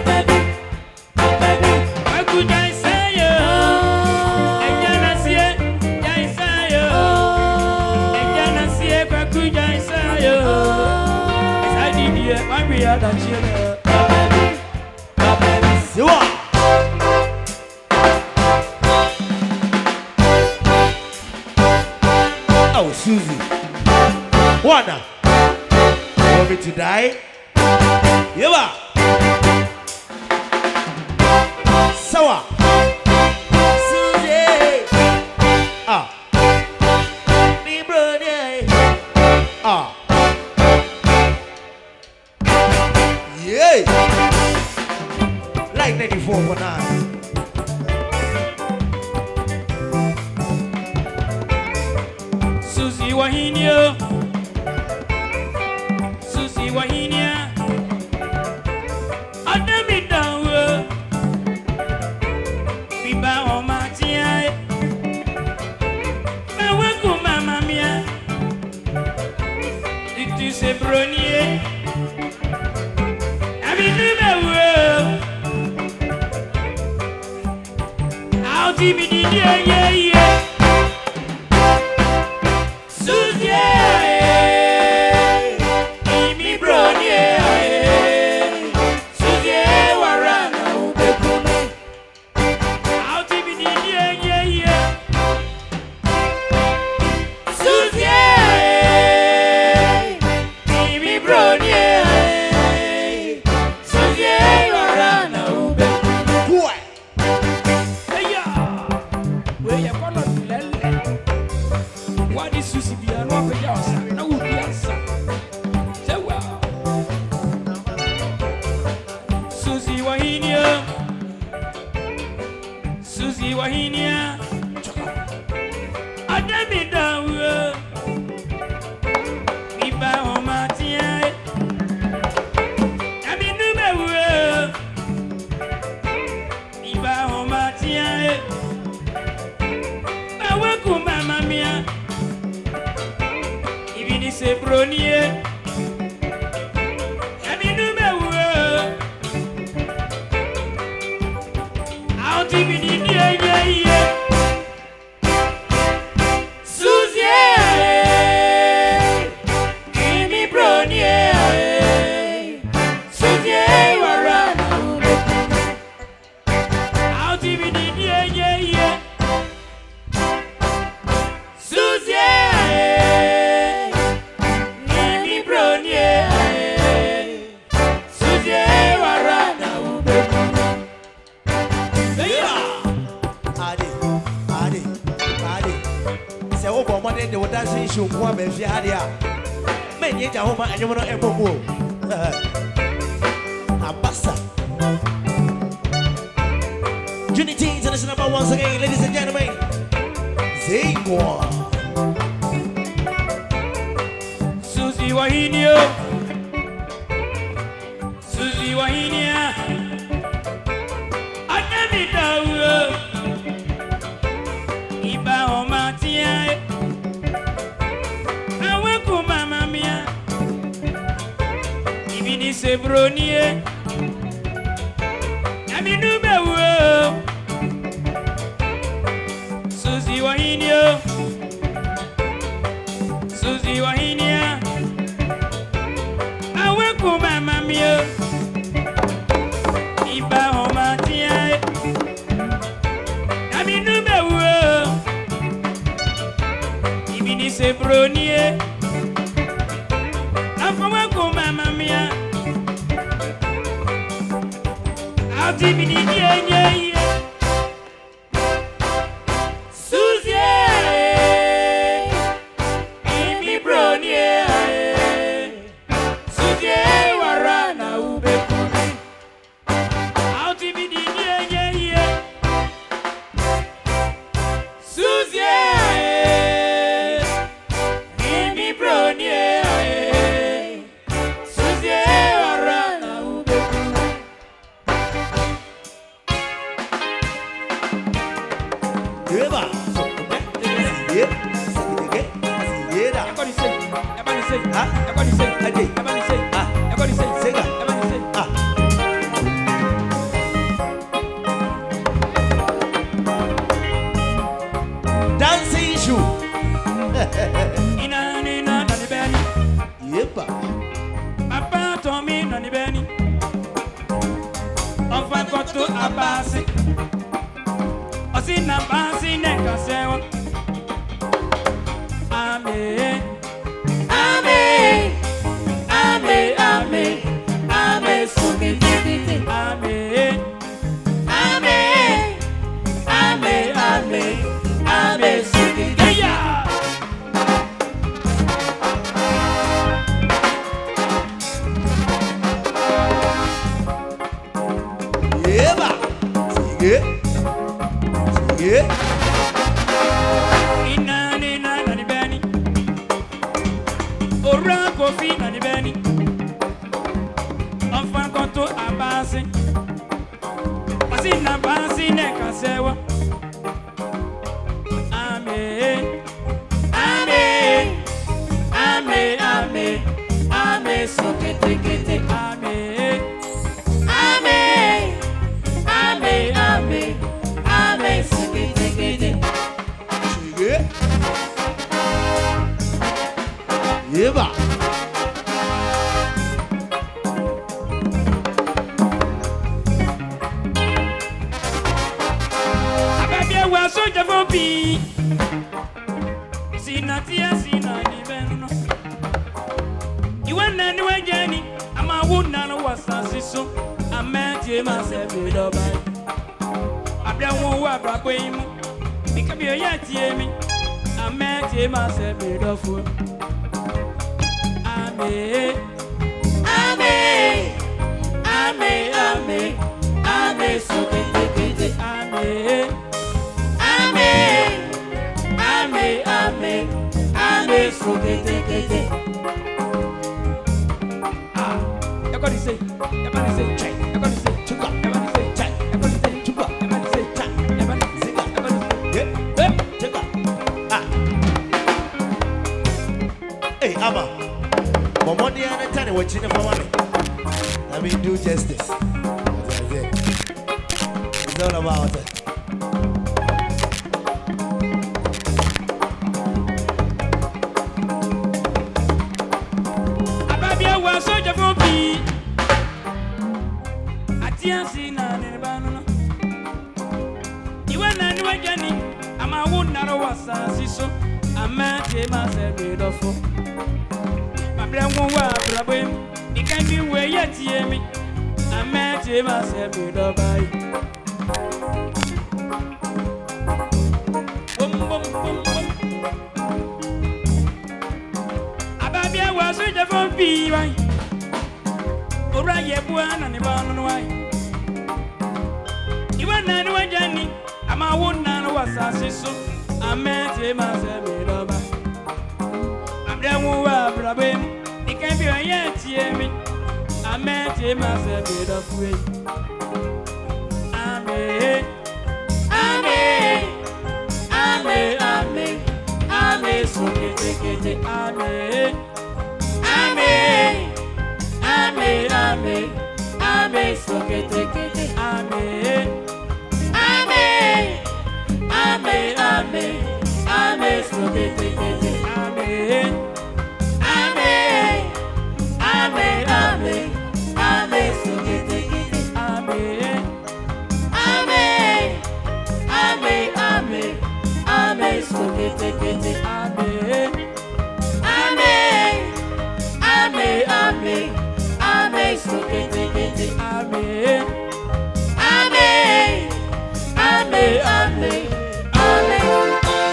kwaku ja isayo Ejana si ja isayo Ejana si kwaku ja isayo Isadi die kwaku ya da chiele Siwa Oh, Susie. Wanna? Want me to die? Yeba. Sawa. Susie. Ah. Me brother. Ah. Yeah. Like ninety-four point nine. Susie Wahinia Susie Wahinia Adami dawo Biba o matia Me weku mama mia Itu se bronier Ami nume wo Auti mi di ye ye ye Unity International number once again, ladies and gentlemen. Zingwa. Susie Wahinia. Susie Wahinia. Adami dawo. Iba omatia. Aweku mama mia. Ibini sebronie. Aminu bewo. Susie Wahinia. Susie Wahinia. Aweku mama mia. Iba omatia. Aminu bewo. Ibini sebronie. Aweku mama mia. Ati bini ye ye ye. Susie, Eba. Yeah. Everybody say. Everybody say. Ah. Everybody say. Ade. Everybody say. Ah. Everybody say. Sega. Everybody say. Ah. Dancing shoe. Ina ina na ni beni. Yepa. Papa told me na ni beni. Ofa koto abasi. Osi na basi ne kasewa. Amen. Amen. Amen. Amen. Amen. So me Amen. Amen. Amen. Amen. Amen. So me yeah. Eba. Sige. Sige. Ina ina na ni beni. Ora kofi na ni beni. Enfin konto abasi. Osi na basi ne kasewa. Amen. Amen. Amen. Amen. Amen. So kete kete. Amen. Amen. Amen. Amen. Amen. So kete kete. Sige. Eba. Ababia wa soja fo bi. Sina tia sina ni benno. Iwe na ni wajani ama wuna no wasasi so. Ameti ma se bi do bai. Abia won wa brabo yimu. Bikabi oya tie mi. Ameti ma se bi do fu. Amen. Amen. Amen. Amen. Amen. So kete kete. Amen. Amen. Amen. Amen. Amen. So kete kete. Ah. Everybody say. Everybody say. Check. Everybody say. Chuka. Everybody say. Check. Everybody say. Chuka. Everybody say. Check. Everybody say. Everybody say. Yeah. Hey. Chuka. Ah. Hey, Ama. Momodi ana tani wachine for one. Let me do justice. That's it. It's all about it. Ababia wa soja fo bi. Atia si na ne ba no. Iwe na ni wajani ama wuna ro wasasi so. Amete ma se bi do fo. Mabra won wa brabo mi kan bi we yetie mi. Amete ma se bi do bai. Bum bum bum bum. Ababia wa soja fo bi wai. Ora ye bua na ne ba no wai. Iwe na ni wajani ama wuna ro wasasi so. Amete ma se bi do bai. Mabra won wa brabo mi kan bi we yetie mi. Amete ma se bi do fu. Amen. Amen. Amen. Amen. Amen. So kete kete. Amen. Amen. Amen. Amen. Amen. So kete kete. Amen. Amen. Amen. Amen. Amen. So kete kete. Amen. Amen. Amen. Amen. Amen. So kete kete. Amen. Amen. Amen. Amen. Amen. So kete kete. Amen. Amen. Amen. Amen. Amen. So kete kete. Amen. Amen. Amen. Amen. Amen.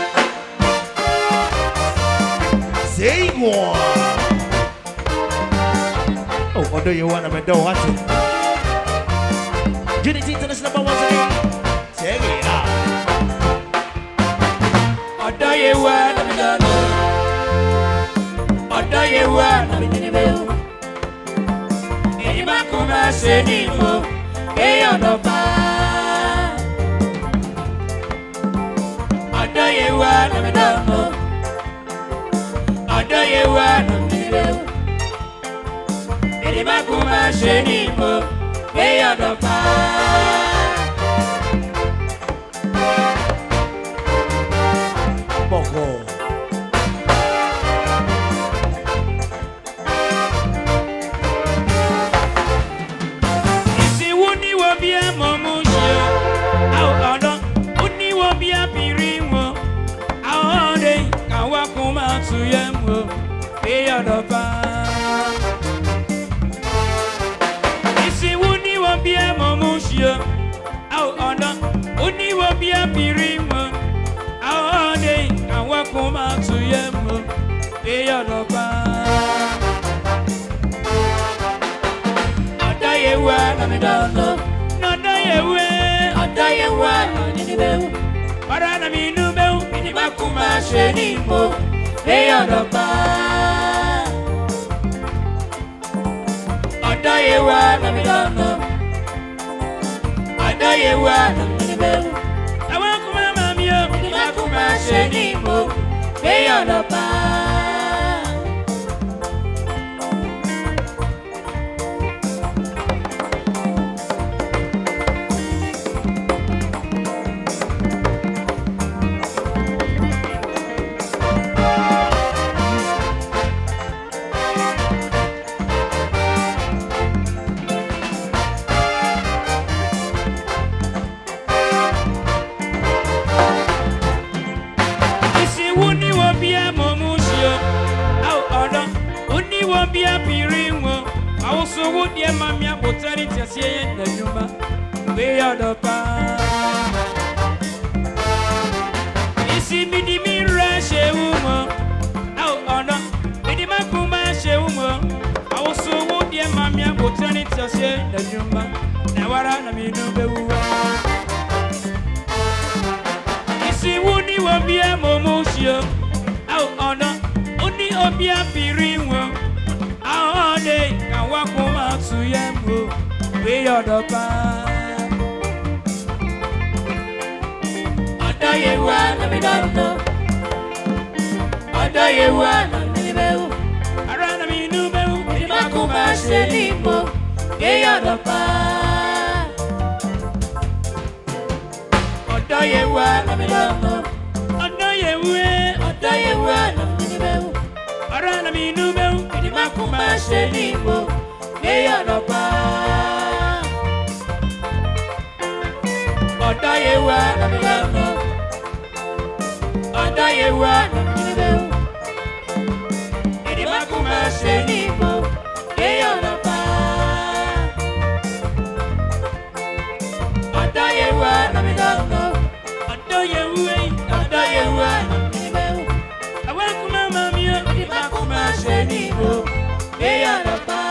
Say one. Oh, what do you want to do? Watch it. Unity International number one again. Check it out. Odo ye wa na mi dano. Odo ye wa na mi ni be o. Eyi ma ko ma se ni mo. E odo pa. yewa no nibewu Edi makuma shenimo Eya dopa Boko Isi wuni wo bia momushio Au odo Wuni wo bia piriwo Au ode Kawakuma tuyemo Eya dopa Isi wuni wo bia momushio Au odo Wuni wo bia piriwo Au ode Kawakuma tuyemo Eya dopa Yewa na me dono no da yewe oda yewa ni ni bewu para na mi nu bewu ni makuma sheni mo e yodoba oda yewa na me dono oda yewa na ni bewu awa kuma mami yo ni makuma sheni mo e yodoba Bia piriwo awuso wo die mamia botari tiasie na nyuma we yodopa isi midi mi rashe umo au ono midi makuma she umo awuso wo die mamia botari tiasie na nyuma na wara na minu bewu isi wuni wo bia momushio au ono uni obia piriwo Aode kawakuma tuyembo we yodopa Oda yewa na midono Oda yewa na mibewu Arana minu bewu Makuma shenimo we yodopa Oda yewa na midono Oda yewe Oda yewa na mibewu Arana minu bewu Makuma shenimo Eya dopa Oda yewa na milano Oda yewa na mibewu Edi makuma shenimo Eya dopa Oda yewa na milano Oda yewe Oda yewa na mibewu Awakuma mamio Edi makuma shenimo Eya dopa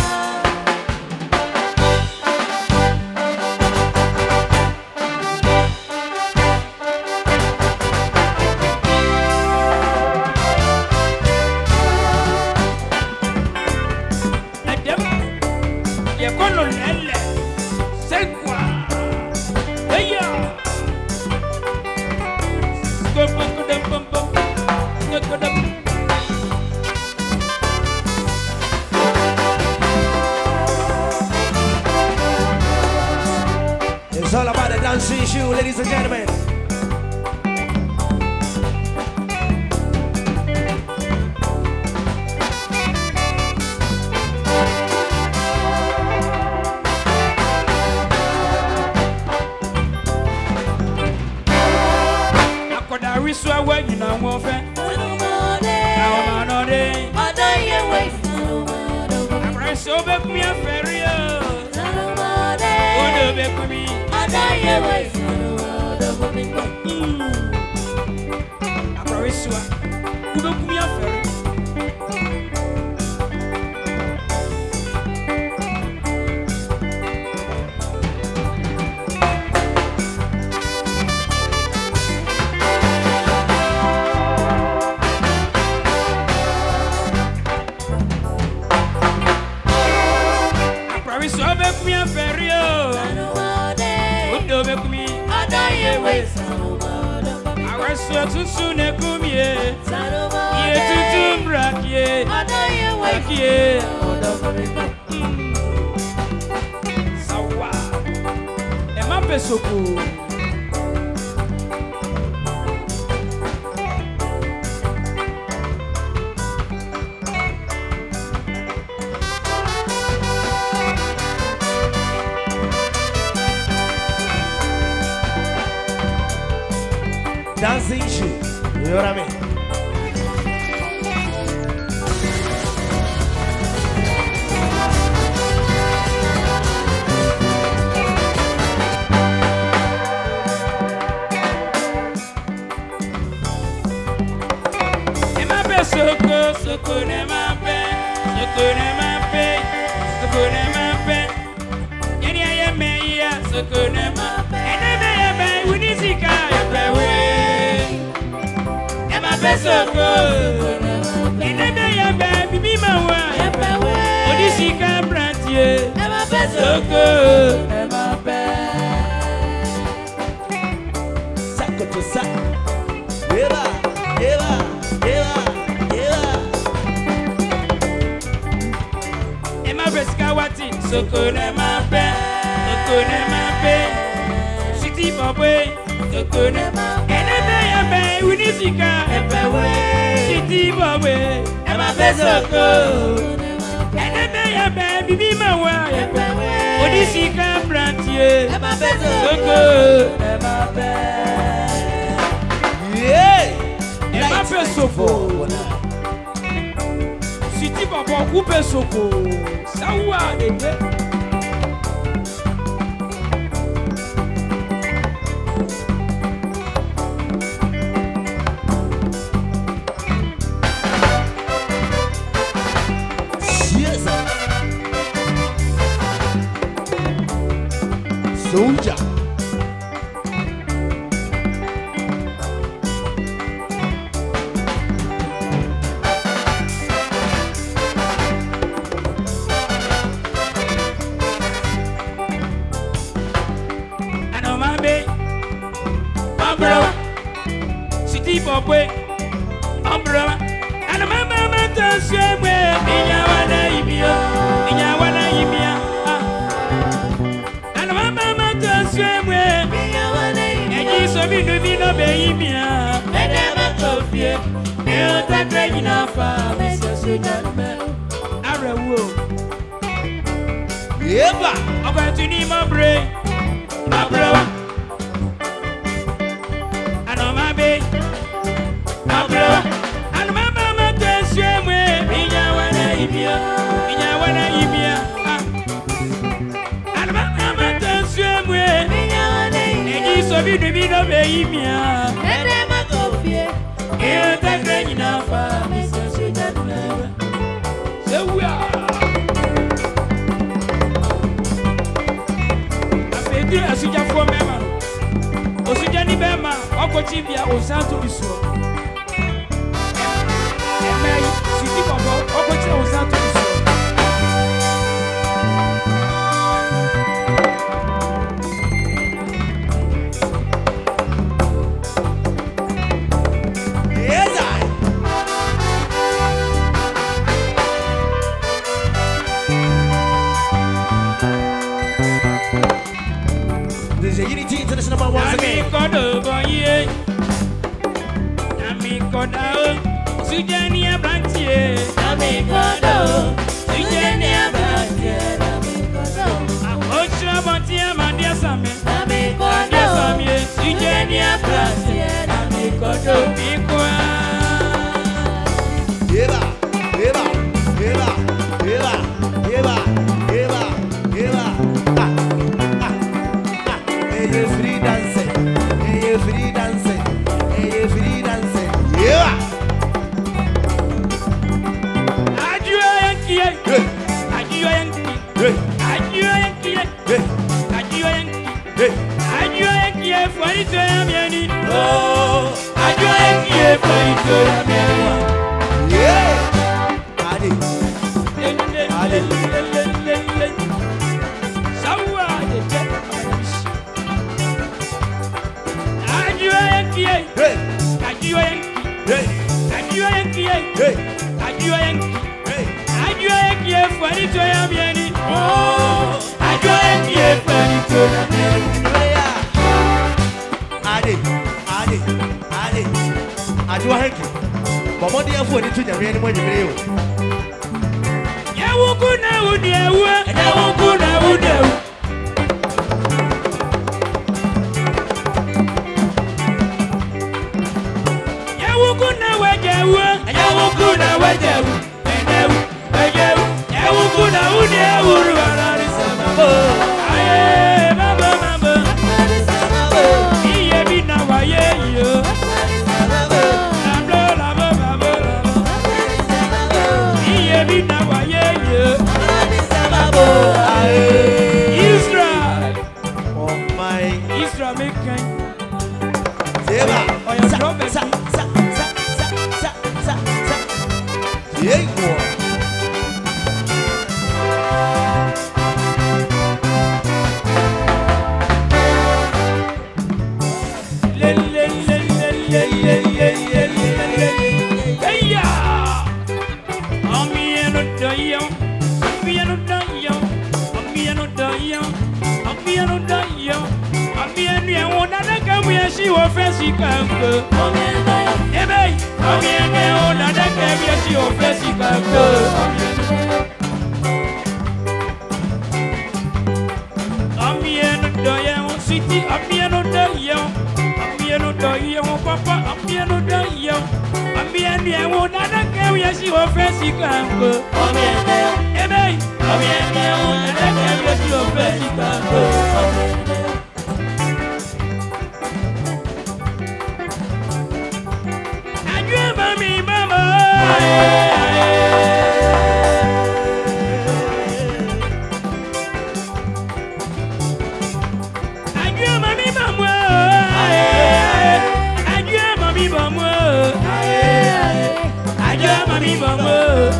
Adam ya kono lele sekwa Eya Gopo kodam bom bom Kodam It's all about the dancing shoe, ladies and gentlemen. Akoda riswa we you know wo fe Now man no dey Oda yewe Abraso be mi aferio Odo be kumi Oda yewe Odo be mi Abraso Odo kumi aferio Waswa tunsune kumye Ye tutum brakye Brakye Sawa Ema pesoko Dancing shoes, you know what I mean? Ema pe soko, soko ne ma pe, soko ne ma pe, soko ne ma pe. Yeni aye me ya, soko ne ma pe. Ene me ya be, wini sika ya pe we. Soko, ene me ya be bibi mawa ya pe we. Odisika brantie, ema pe soko, ema pe. Sako to sa, eva, eva, eva, eva. Ema pe skawati, soko ne ma pe, soko ne ma pe. City boy, soko ne ma. Ene me ya be unisika. City boy, ema pe soko. Ene me ya be bibi mawa ya pe we. Odisika brantie, ema pe soko, ema pe. Yeah, Ema pe soko. City boy coupe soko. Sawa dede. Soldier. I know my baby, my brother, city boy, my brother. I know my mama tells you where in your one ibia, in your one ibia. I know my mama tells you where in your one ibia. And you saw me do me no baby, and never coffee. You take me enough for me, so sweet and mellow. I will. Eva, I'm going to need my brain, my brother. I know my baby, my brother. I know my mama tells you where in your one ibia, in your one ibia. I know my mama tells you where in your one ibia. And you saw me do me no baby, and never coffee. You take me enough for me, so sweet and mellow. So we are. Asuja for mema Osuja ni bema Oko chibia osanto biso Emei Siti bobo Oko chibia osanto biso yes I. This is a Unity International number once again. Kodo boye Nami kodo Sujani abrantie Nami kodo Sujani abrantie Nami kodo Oshra bonti amandia same Nami kodo Amandia same Sujani abrantie Nami kodo Mikwa Eva, Eva, Eva, Eva, Eva, Eva, Eva. Ah, ah, ah. Hey, free dancing. Hey, free dancing. Hey, free dancing. Yeah. Ajua yankie Hey, Ajua yankie hey, Ajua yankie hey, Ajua yankie hey. Ajua yankie Fwanito ya mieni Oh Ajua yankie Fwanito ya mieni Yeah. Adi. Allez. Sawa de Adieu qui est Hey. Ajua Yankee. Hey. Ajua Yankee. Hey. Ajua Yankee. Hey. Ajua Yankee for it to Yamiani. Oh. Ajua Yankee for it to Yamiani. Ade. Ade. Ade. Ajua Yankee. Mama dia for it to Yamiani mo nyimire o. Yawu kuna udewu. Yawu kuna udewu. Kuna wajawu, wajawu, wajawu, yawu kuna udewu ruwarari sama. Aye, mama mama, iye bina waye yo. Lamlo lamo lamo lamo, iye bina waye yo. Israel, oh my, Israel making. Seba, oh your trumpet. Yeah, boy. Le le le le le le le le. Hey ya! Ami eno dayo, ami eno dayo, ami eno dayo, ami eno dayo, ami eno eno nana kamu ya shi wo fesi kanko. Ami eno dayo. Ebe, ami eno nana kamu ya shi wo fesi kanko. Ami eno dayo, city ami eno dayo. Amieno dayo, papa, amieno dayo. Amieno eno nana kamu ya shi wo fesi kanko. Amieno, ebe, amieno eno nana kamu ya shi wo fesi kanko. Mami, mama. Adieu, mami, mama. Adieu, mami, mama. Adieu, mami, mama.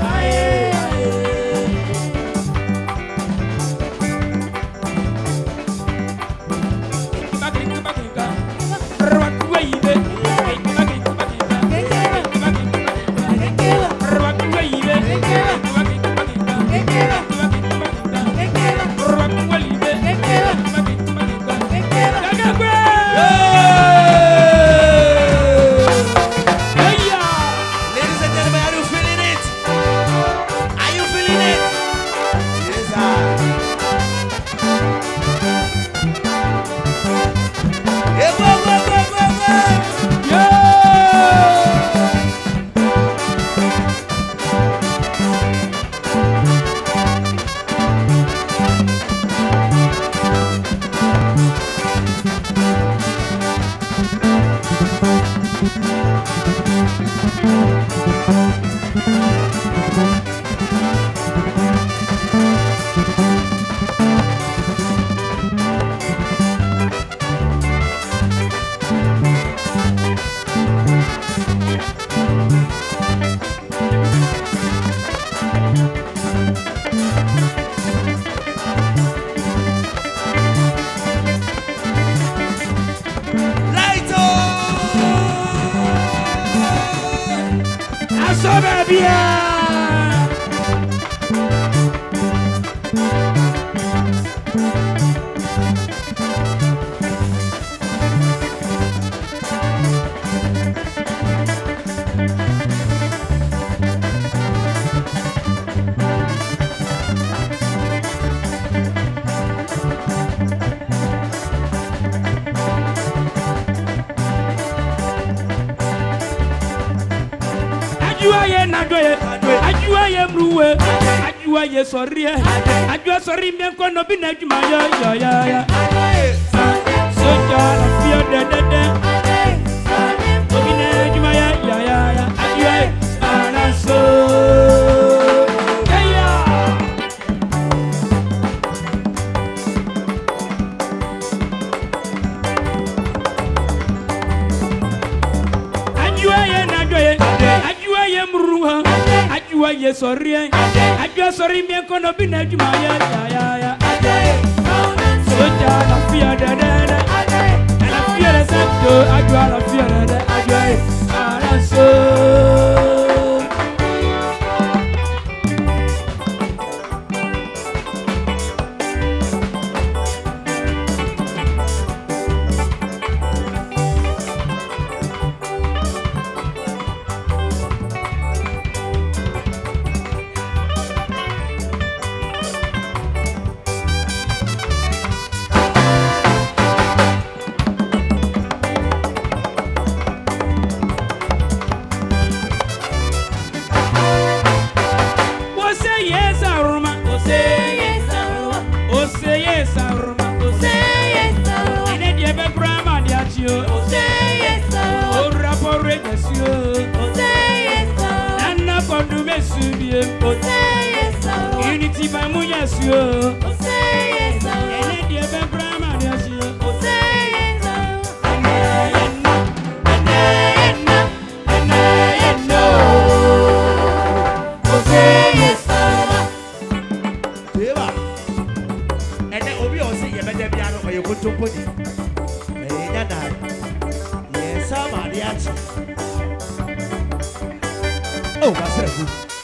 Ajua sorry, ajua sorry mi enko no bi na adwuma ya ya ya ya. So jala fio de de de. Obi na adwuma ya ya ya ya. Ajua ana so. Eya. Ajua ye na adua ye. Ajua ye mruha. Ajua ye sorry. Ajua sorry mi enko no bi na adwuma ya ya ya ya. So jala fio de de de. La fio de santo, ajua la fio de de. Ajua Unity by Muyasio. Say yes, and then the other Brahma, yes, you say yes, and I know, and I know, and I know. Say yes, Eva. And then Obi also, you better be out of your good to put it. Yes, somebody answer. Oh, that's it.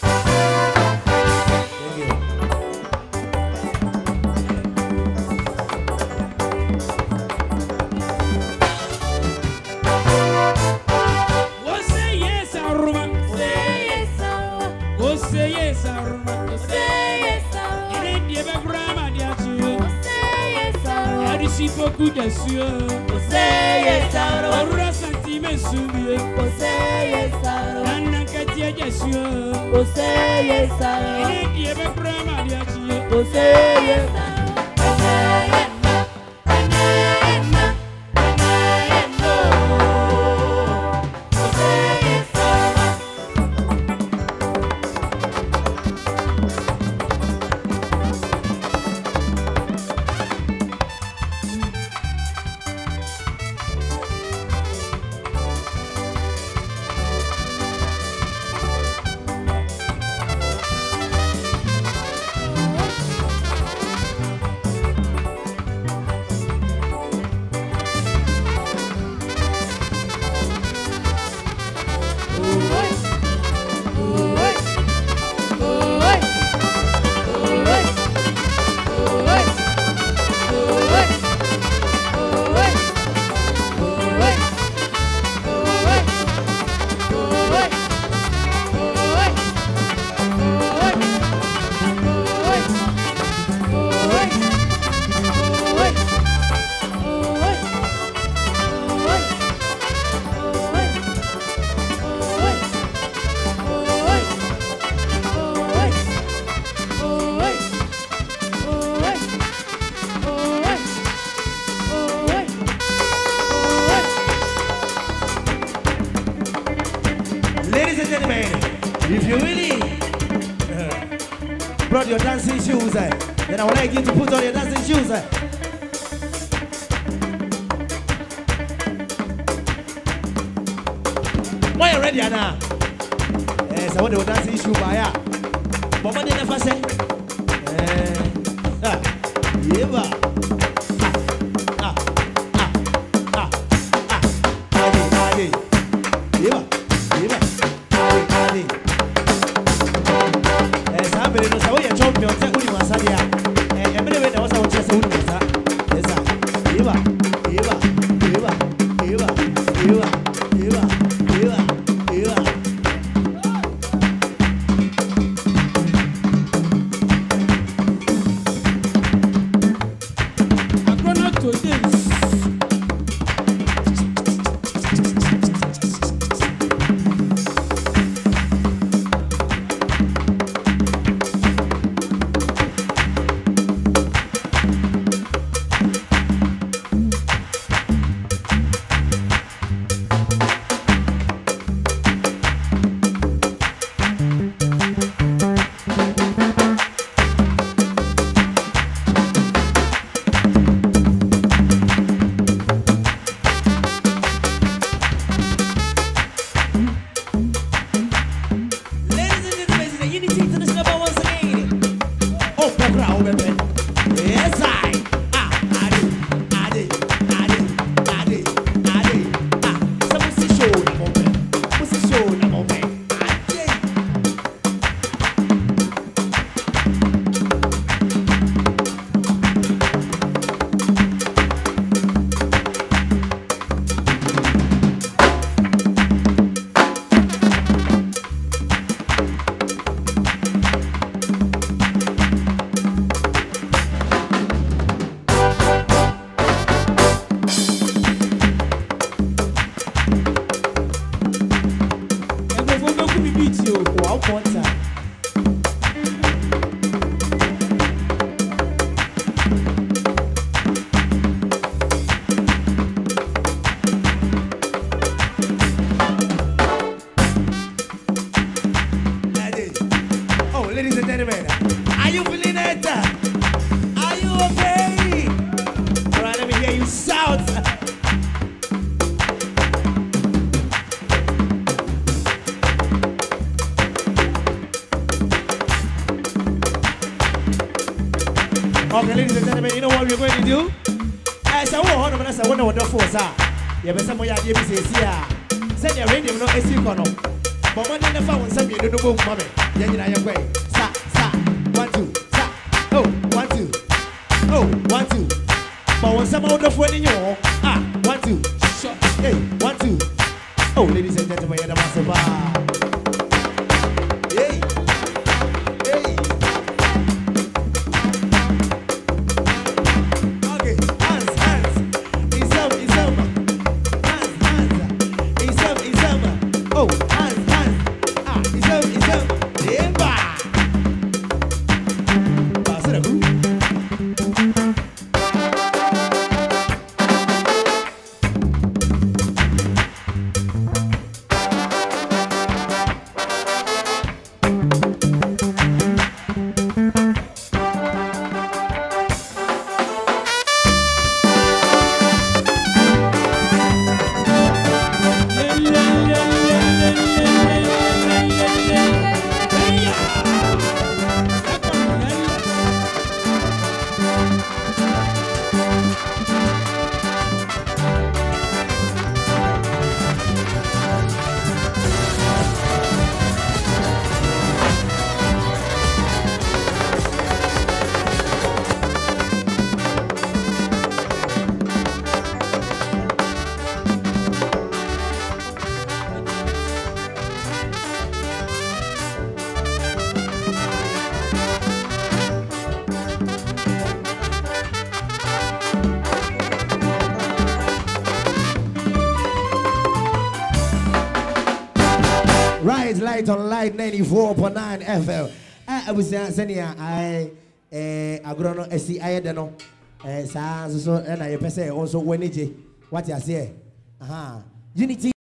Beaucoup de cieux, posséyez ça, on ressentit mes souliers, posséyez ça, un enquêtier de cieux, posséyez ça, et qui est vraiment bien tué, posséyez ça. If you really uh, brought your dancing shoes, uh, then I would like you to put on your dancing shoes. Uh. Why are you ready now? Yes, I want your dancing shoe by ya. But what did I never say? Ah, yeah. Ah, ah, ah, ah, adi, adi, yeah, yeah. No, so you're champion, say who you must have here. And every way there was our chest, who you must have. Yes, sir. Eva, Eva, Eva, Eva, Eva, Eva, Eva, Eva. Okay, ladies and gentlemen, you know what we're going to do? I said, oh, hold on, I said, one of the force, ah. You better say, yeah, you say, yeah. Send your radio, no, S U Kono. But one in the phone, some you don't know, mommy. Then you know your way. Sa, sa, one, two, sa. Oh, one, two. Oh, one, two. But when some out of winning you, ah, one, two. Shot. Hey, one, two. Oh, ladies and gentlemen, you're the master bar. Hey. Hey. Okay, hands, hands. It's up, it's up. Hands, hands. It's up, it's up. Oh, hands, hands. Ah, it's up, it's up. Yeah, bah. Pass it up. Rise light on light ninety-four point nine F M. I was saying, I agrono S C I don't know. So, and I also when it what you say. Aha. Unity.